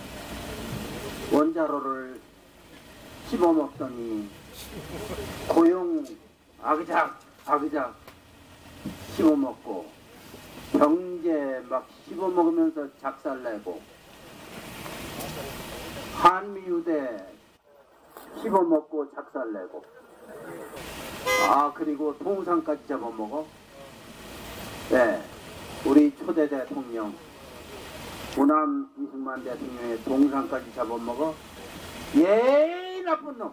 원자로를 씹어먹더니 고용 아그작 씹어먹고 경제 막 씹어먹으면서 작살내고 한미유대 씹어먹고 작살내고 그리고 통상까지 잡아먹어. 네, 우리 초대 대통령 호남 이승만 대통령의 동상까지 잡아먹어. 예, 나쁜 놈.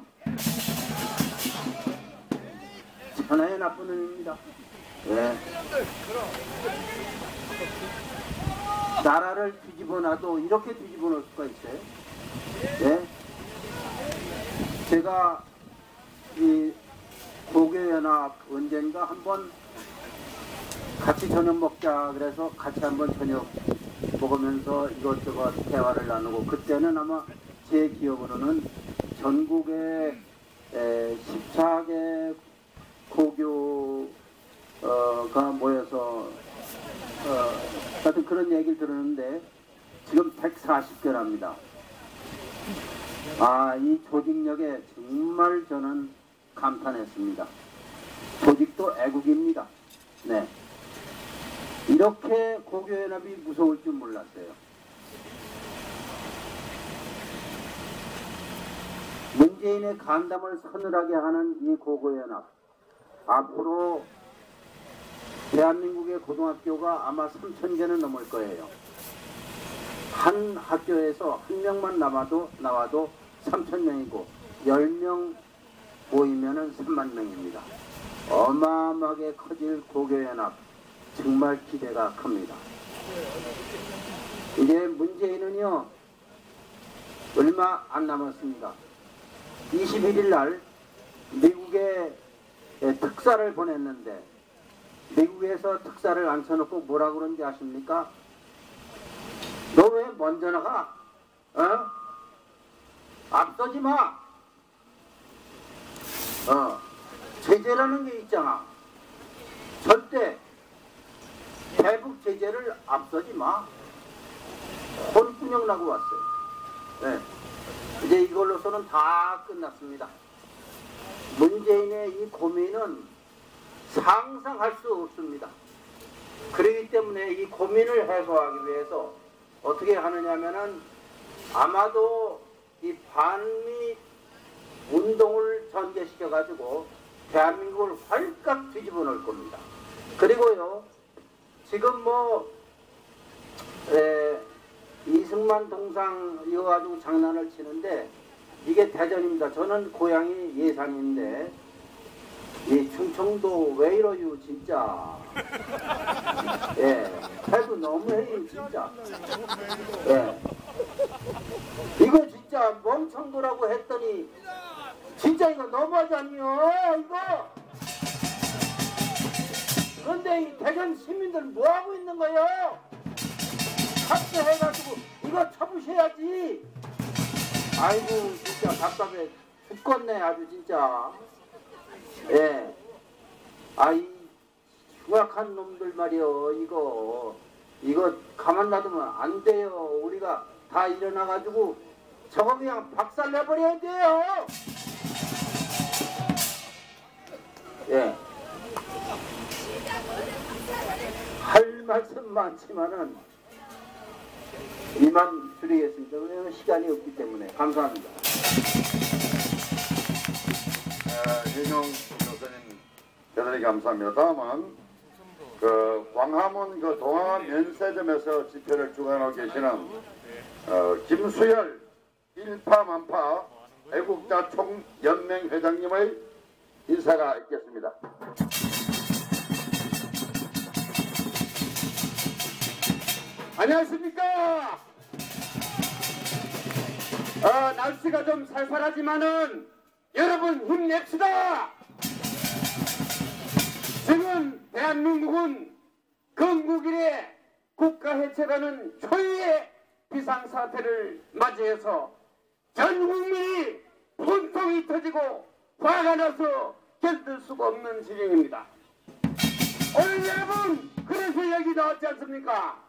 천하의 나쁜 놈입니다. 예. 나라를 뒤집어놔도 이렇게 뒤집어 놓을 수가 있어요. 예. 제가 이 고교연합 언젠가 한번 같이 저녁 먹자 그래서 같이 한번 저녁 먹으면서 이것저것 대화를 나누고, 그때는 아마 제 기억으로는 전국에 14개 고교가 모여서 하여튼 그런 얘기를 들었는데 지금 140개랍니다. 이 조직력에 정말 저는 감탄했습니다. 조직도 애국입니다. 네. 이렇게 고교연합이 무서울 줄 몰랐어요. 문재인의 간담을 서늘하게 하는 이 고교연합, 앞으로 대한민국의 고등학교가 아마 3,000개는 넘을 거예요. 한 학교에서 한 명만 나와도 3,000명이고 10명 모이면은 3만 명입니다. 어마어마하게 커질 고교연합, 정말 기대가 큽니다. 이제 문재인은요 얼마 안 남았습니다. 21일 날 미국에 특사를 보냈는데, 미국에서 특사를 앉혀놓고 뭐라 그런지 아십니까? 너 왜 먼저 나가? 앞서지 마. 제재라는 게 있잖아. 절대 대북 제재를 앞서지 마. 혼꾸녕 나고 왔어요. 네. 이제 이걸로서는 다 끝났습니다. 문재인의 이 고민은 상상할 수 없습니다. 그렇기 때문에 이 고민을 해소하기 위해서 어떻게 하느냐면은 아마도 이 반미 운동을 전개시켜 가지고 대한민국을 활짝 뒤집어 놓을 겁니다. 그리고요 지금 이승만 동상 이어가지고 장난을 치는데 이게 대전입니다. 저는 고향이 예산인데 이 충청도 왜 이러유 진짜. 예, 해도 너무해요 진짜. 예, 이거 진짜 멍청도라고 했더니 진짜 이거 너무하지 않니요 이거. 그런데 이 대전 시민들 뭐하고 있는 거예요? 합세해가지고 이거 쳐부셔야지. 아이고 진짜 답답해 죽겠네 아주 진짜. 예, 이 흉악한 놈들 말이요. 이거 가만 놔두면 안 돼요. 우리가 다 일어나가지고 저거 그냥 박살내버려야 돼요. 예, 할 말씀 많지만은 이만 줄이겠습니다. 왜냐하면 시간이 없기 때문에. 감사합니다. 윤용 교수님 대단히 감사합니다. 다음은 광화문 동아면세점에서 집회를 주관하고 계시는 김수열 일파만파 애국자 총연맹 회장님의 인사가 있겠습니다. 안녕하십니까? 날씨가 좀 살살하지만은 여러분 힘냅시다. 지금 대한민국은 건국 이래 국가 해체라는 초유의 비상사태를 맞이해서 전 국민이 분통이 터지고 화가 나서 견딜 수가 없는 지경입니다. 오늘 여러분 그래서 여기 나왔지 않습니까?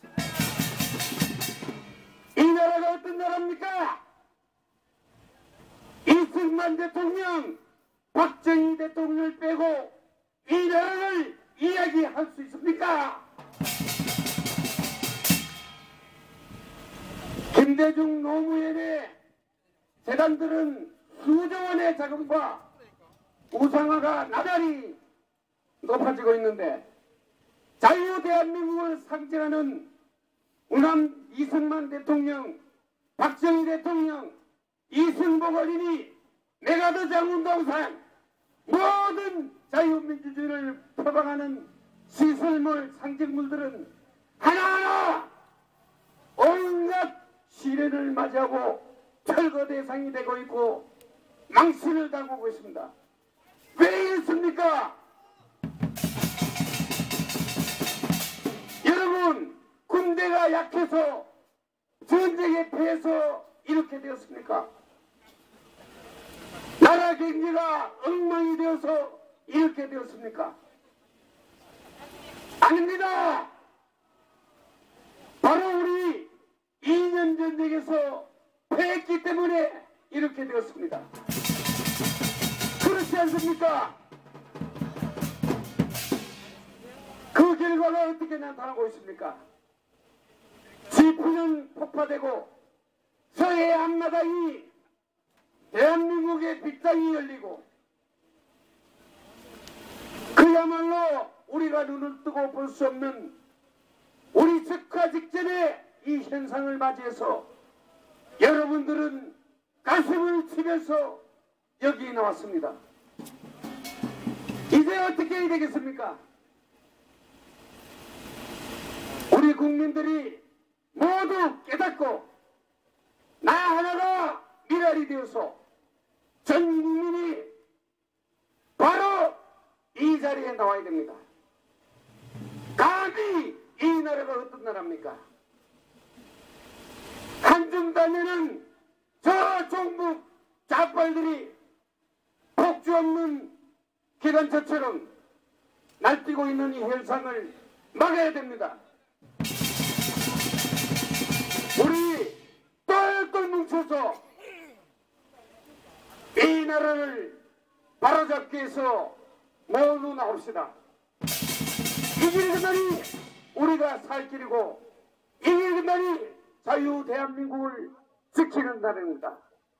이 나라가 어떤 나라입니까? 이승만 대통령, 박정희 대통령을 빼고 이 나라를 이야기할 수 있습니까? 김대중 노무현의 재단들은 수조 원의 자금과 우상화가 나날이 높아지고 있는데 자유 대한민국을 상징하는 우남 이승만 대통령, 박정희 대통령, 이승복 어린이, 메가더 장운동산 모든 자유민주주의를 표방하는 시설물, 상징물들은 하나하나 온갖 시련을 맞이하고 철거 대상이 되고 있고 망신을 당하고 있습니다. 왜 이렇습니까? 여러분 군대가 약해서 전쟁에 패해서 이렇게 되었습니까? 나라 경제가 엉망이 되어서 이렇게 되었습니까? 아닙니다. 바로 우리 2년 전쟁에서 패했기 때문에 이렇게 되었습니다. 그렇지 않습니까? 그 결과가 어떻게 나타나고 있습니까? 지푸는 폭파되고 서해 앞마당이 대한민국의 빗장이 열리고 그야말로 우리가 눈을 뜨고 볼 수 없는 우리 적화 직전에 이 현상을 맞이해서 여러분들은 가슴을 치면서 여기 나왔습니다. 이제 어떻게 해야 되겠습니까? 우리 국민들이 모두 깨닫고 나 하나가 미랄이 되어서 전 국민이 바로 이 자리에 나와야 됩니다. 감히 이 나라가 어떤 나라입니까? 한중 단에는 저 종북 좌빨들이 폭주 없는 기관차처럼 날뛰고 있는 이 현상을 막아야 됩니다. 우리 똘똘 뭉쳐서 이 나라를 바로잡기 위해서 모두 나옵시다. 이 길이 그만이 우리가 살 길이고 이 길이 그만이 자유 대한민국을 지키는 날입니다.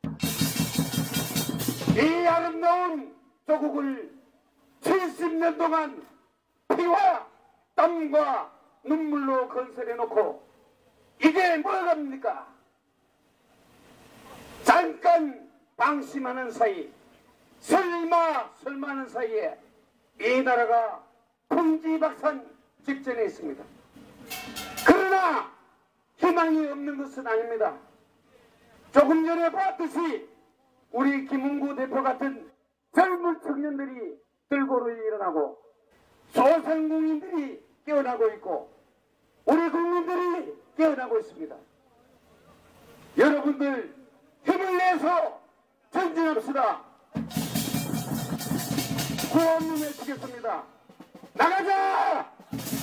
이 아름다운 조국을 70년 동안 피와 땀과 눈물로 건설해놓고 이게 뭐랍니까? 잠깐 방심하는 사이 설마하는 사이에 이 나라가 풍지박산 직전에 있습니다. 그러나 희망이 없는 것은 아닙니다. 조금 전에 봤듯이 우리 김웅구 대표 같은 젊은 청년들이 들고로 일어나고 소상공인들이 깨어나고 있고 우리 국민들이 깨어나고 있습니다. 여러분들 힘을 내서 전진합시다. 구호를 외치겠습니다. 나가자!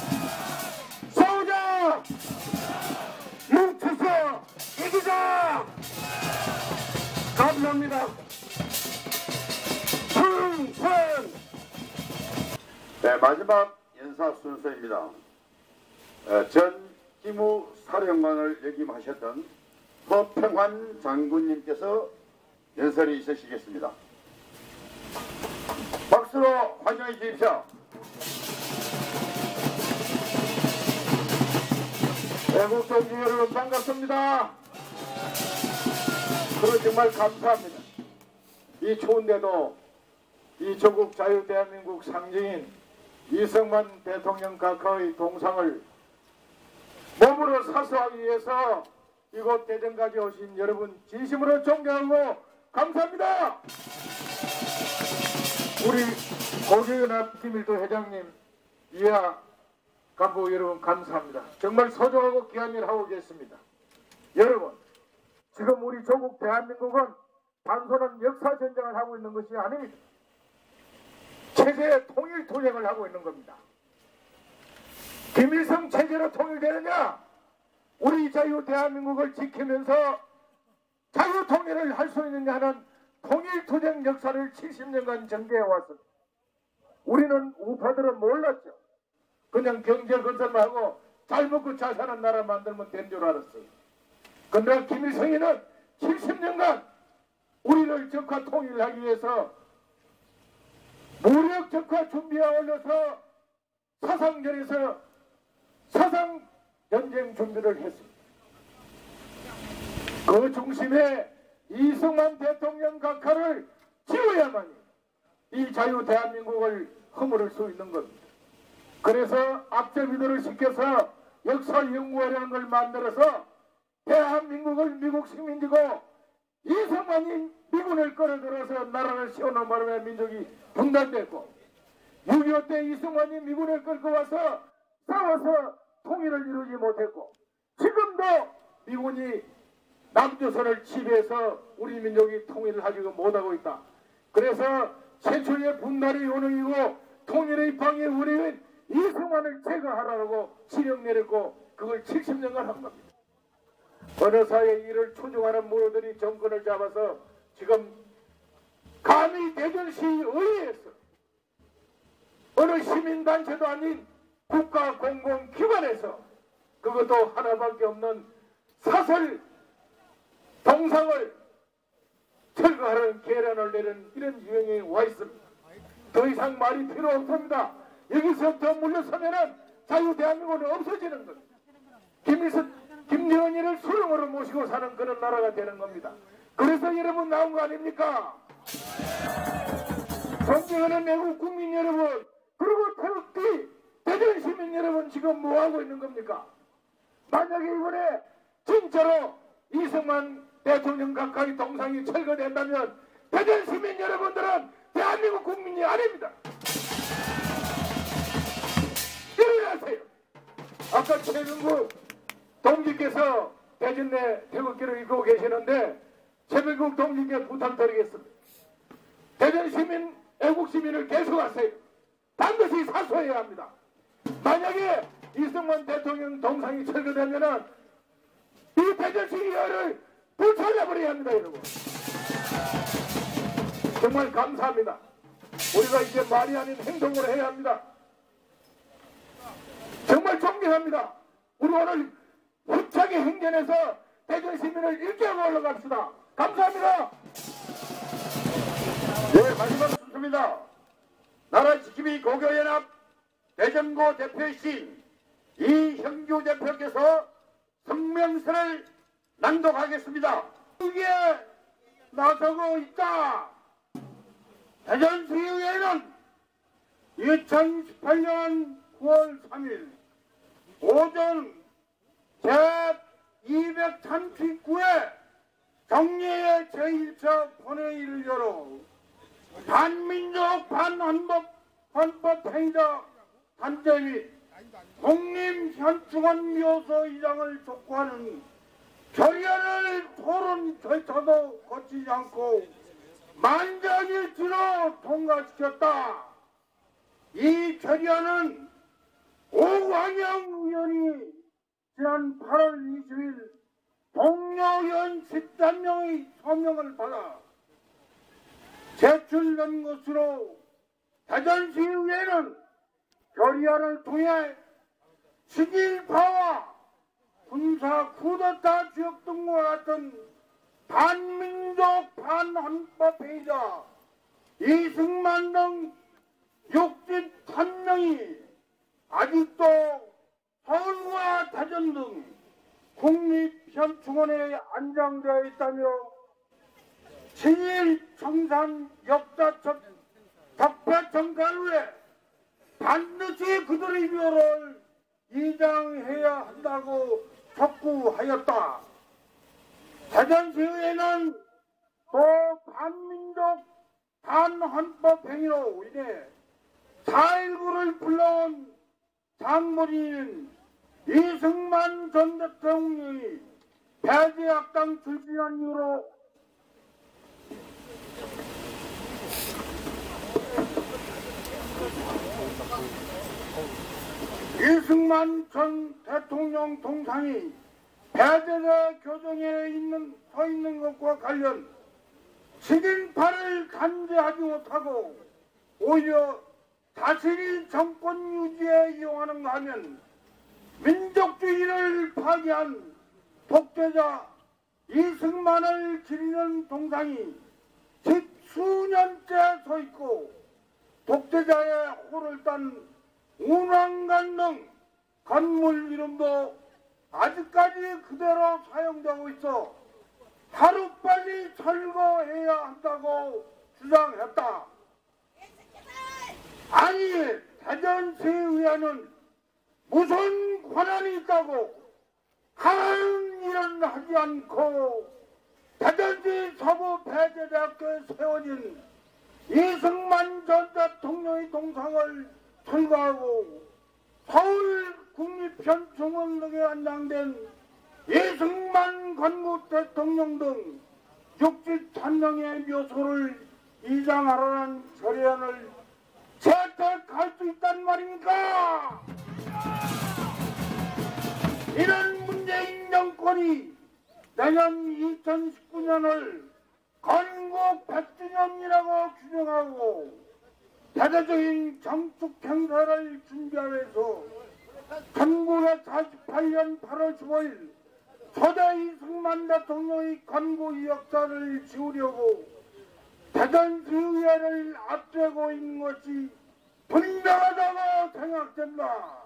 싸우자! 뭉쳐서 이기자! 감사합니다. 충성! 네, 마지막 연사 순서입니다. 전 기무 사령관을 역임하셨던 허평환 장군님께서 연설이 있으시겠습니다. 박수로 환영해 주십시오. 애국 동지 여러분 반갑습니다. 그런 정말 감사합니다. 이 추운데도 이 조국 자유 대한민국 상징인 이승만 대통령 각하의 동상을 몸으로 사수하기 위해서 이곳 대전까지 오신 여러분 진심으로 존경하고 감사합니다. 우리 고교연합 김일도 회장님, 이하 간부 여러분 감사합니다. 정말 소중하고 귀한 일 하고 계십니다. 여러분, 지금 우리 조국 대한민국은 단순한 역사 전쟁을 하고 있는 것이 아닙니다. 체제 통일 투쟁을 하고 있는 겁니다. 김일성 체제로 통일되느냐? 우리 자유 대한민국을 지키면서 자유 통일을 할 수 있느냐 하는 통일 투쟁 역사를 70년간 전개해 왔습니다. 우리는 우파들은 몰랐죠. 그냥 경제 건설만 하고 잘 먹고 잘 사는 나라 만들면 된 줄 알았어요. 그러나 김일성이는 70년간 우리를 적화 통일하기 위해서 무력 적화 준비에 올려서 사상전에서 사상 전쟁 준비를 했습니다. 그 중심에 이승만 대통령 각하를 지어야만이 이 자유 대한민국을 허물을 수 있는 겁니다. 그래서 앞제비들을 시켜서 역사연구원이라는 걸 만들어서 대한민국을 미국 식민지고 이승만이 미군을 끌어들여서 나라를 세우는 바람에 민족이 분단됐고 6.25 때 이승만이 미군을 끌고 와서 싸워서 통일을 이루지 못했고 지금도 미군이 남조선을 지배해서 우리 민족이 통일을 하지도 못하고 있다. 그래서 최초의 분단이 요령이고 통일의 방해 우리는 이승만을 제거하라고 지령 내렸고 그걸 70년간 한 겁니다. 어느 사이에 이를 추종하는 무로들이 정권을 잡아서 지금 감히 대전시 의회에서 어느 시민단체도 아닌 국가공공기관에서 그것도 하나밖에 없는 사설 동상을 철거하는 계란을 내는 이런 유행이 와 있습니다. 더 이상 말이 필요 없습니다. 여기서부터 물러서면은 자유 대한민국은 없어지는 겁니다. 김정은이를 수령으로 모시고 사는 그런 나라가 되는 겁니다. 그래서 여러분 나온 거 아닙니까? 존경하는 외국 국민 여러분, 그리고 태극기 대전 시민 여러분 지금 뭐 하고 있는 겁니까? 만약에 이번에 진짜로 이승만 대통령 각하의 동상이 철거된다면 대전 시민 여러분들은 대한민국 국민이 아닙니다. 일어나세요. 아까 최명구 동지께서 대전 내 태극기를 입고 계시는데 최명국 동지께 부탁드리겠습니다. 대전 시민, 애국 시민을 계속하세요. 반드시 사수해야 합니다. 만약에 이승만 대통령 동상이 철거되면은 이 대전시의회를 불살려버려야 합니다, 여러분. 정말 감사합니다. 우리가 이제 말이 아닌 행동으로 해야 합니다. 정말 존경합니다. 우리 오늘 힘차게 행전해서 대전시민을 일깨우고 올라갑시다. 감사합니다. 네, 마지막 순서입니다. 나라지킴이 고교연합 대전고 대표이신 이형규 대표께서 성명서를 낭독하겠습니다. 여기에 나서고 있다. 대전시의회는 2018년 9월 3일 오전 제239회 정례의 제1차 본회의를 열어 반민족 반헌법회의자 단체 및 국립현충원 묘소 이장을 촉구하는 결의안을 토론 절차도 거치지 않고 만장일치로 통과시켰다. 이 결의안은 오광영 의원이 지난 8월 20일 동료 의원 13명의 서명을 받아 제출된 것으로 대전시의회는 결의안을 통해 친일파와 군사 쿠데타 지역 등과 같은 반민족 반헌법회의자 이승만 등 61명이 아직도 서울과 대전 등 국립현충원에 안장되어 있다며 친일 청산 역사적 적폐청산 후에 반드시 그들의 묘를 이장해야 한다고 촉구하였다. 대전시의회는 또 반민족 반헌법 행위로 인해 4.19를 불러온 장본인 이승만 전 대통령이 배제학당 출신한 이유로 이승만 전 대통령 동상이 배제대 교정에 서 있는 것과 관련 식인파를 간제하지 못하고 오히려 자신이 정권 유지에 이용하는가 하면 민족주의를 파괴한 독재자 이승만을 기리는 동상이 10수년째 서 있고 독재자의 호를 딴 운왕관 등 건물 이름도 아직까지 그대로 사용되고 있어 하루빨리 철거해야 한다고 주장했다. 아니 대전시의회는 무슨 권한이 있다고 하는 일은 하지 않고 대전시 서부 배제대학교에 세워진 이승만 전 대통령의 동상을 철거하고 서울 국립현충원 등에 안장된 이승만 건국 대통령 등 61명의 묘소를 이장하라는 결의안을 채택할 수 있단 말입니까? 이런 문재인 정권이 내년 2019년을 건국 100주년이라고 규정하고 대대적인 정축 행사를 준비하면서 1948년 8월 15일 초대 이승만 대통령의 건국 역사를 지우려고 대전시의회를 앞세우고 있는 것이 분명하다고 생각된다.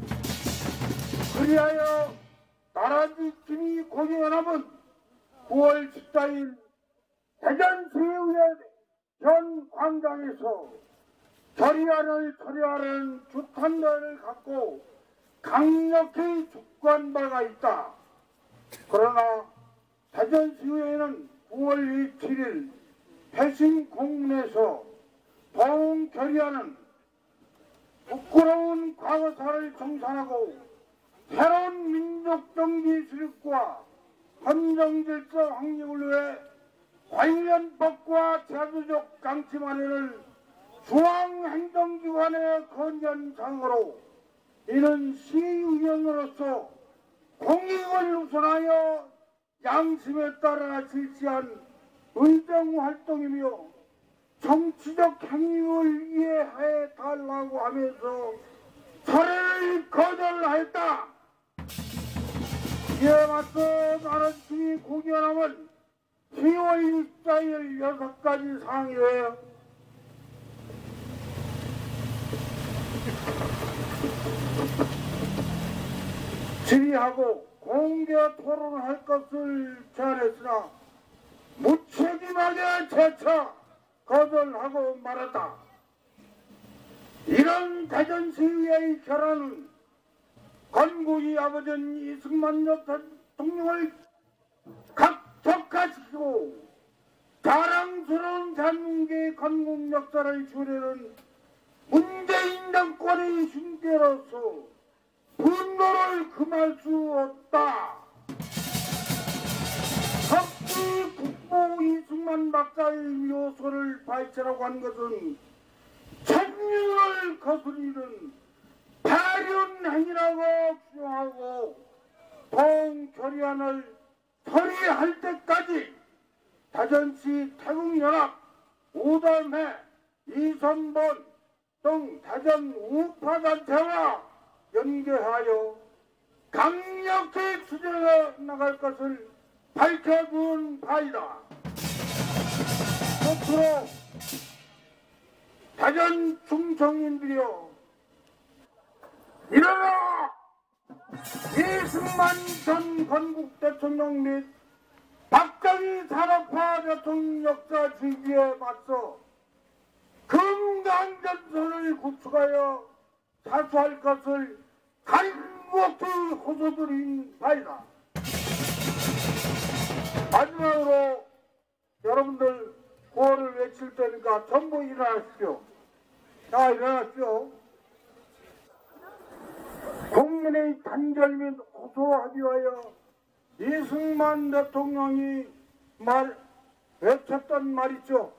그리하여 나라지킴이 고위연합은 9월 14일 대전시의회 현 광장에서 결의안을 처리하는 주탄대를 갖고 강력히 촉구한 바가 있다. 그러나 대전시의회는 9월 27일 회신 공문에서 본 결의안은 부끄러운 과거사를 정산하고 새로운 민족정기 수립과 헌정질서 확립을 위해 관련 법과 제도적 장치 마련을 중앙행정기관의 건전상으로 이는 시의원으로서 공익을 우선하여 양심에 따라 실시한 의정활동이며 정치적 행위를 이해해 달라고 하면서 철회를 거절하였다. 이에 맞서 나라지킴이 고위연합은 10월 24일 6가지 사항에 질의하고 공개 토론할 것을 제안했으나 무책임하게 재차 거절하고 말았다. 이런 대전시의회의 결안은 건국이 아버진 이승만 대통령을 각적화시키고 자랑스러운 대한민국의 건국 역사를 주려는 문재인 정권의 흉계로서 분노를 금할 수 없다. 석기 국보 이승만 박사의 묘소를 발췌라고 한 것은 천륜을 거스리는 파륜행위라고 주장하고 본 결의안을 처리할 때까지 대전시 태국연합, 우담회, 이선본 등 대전 우파단체와 연계하여 강력히 추진해 나갈 것을 밝혀준 바이다. 끝으로 대전 충청인들이여 일어나! 이승만 전 건국 대통령 및 박정희 산업화 대통령 역사 지지에 맞서 금강전선을 구축하여 자수할 것을 간곡히 호소드린 바이다. 마지막으로 여러분들 구호를 외칠 테니까 전부 일어나십시오. 자, 일어나십시오. 국민의 단결 및 호소하기 위하여 이승만 대통령이 외쳤던 말이죠.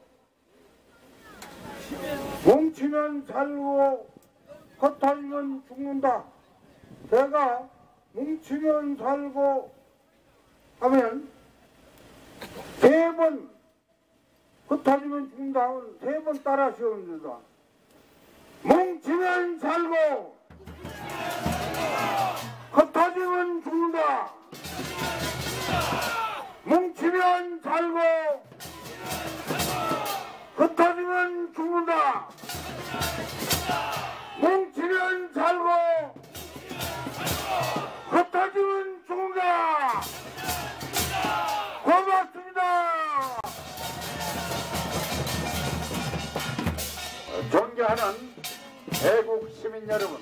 뭉치면 살고 흩어지면 죽는다. 제가 뭉치면 살고 하면 3번, 흩어지면 죽는다 하면 3번 따라 하시옵니다. 뭉치면 살고 흩어지면 죽는다. 뭉치면 살고 흩어지면 죽는다. 뭉치면 살고 흩어지면 죽는다. 고맙습니다. 존경하는 애국 시민 여러분,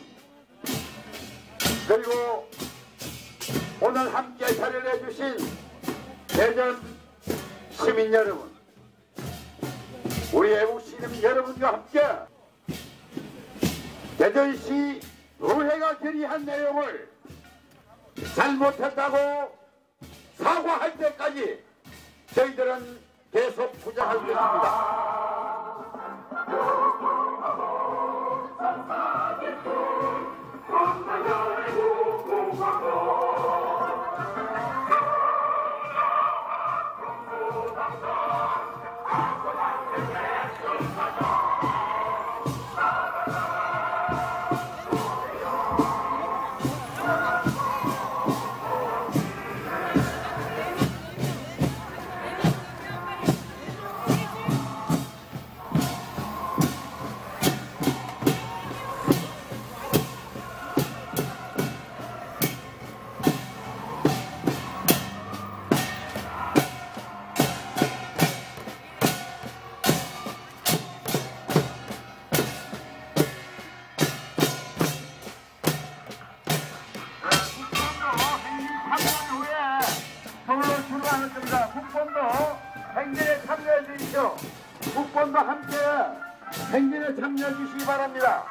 그리고 오늘 함께 자리를 해주신 대전 시민 여러분, 우리 애국 시민 여러분과 함께 대전시 의회가 결의한 내용을 잘못했다고 사과할 때까지 저희들은 계속 투쟁할 것입니다. 국본도 행진에 참여해 주십시오. 국본도 함께 행진에 참여해 주시기 바랍니다.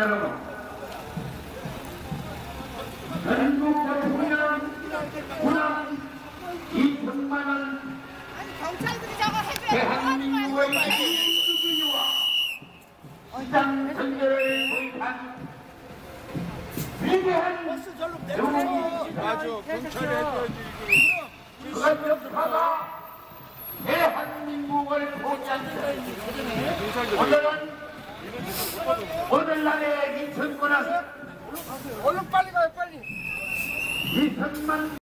여러분, 전국 대통령 군함 2천만원 경찰들이 저거 해줘야 대한민국의 민주주의와 시장 전개를 도입한 위대한 그것 역사가 대한민국을 포기한 오늘날의 인천군은 얼른 빨리 가요 빨리. 2천만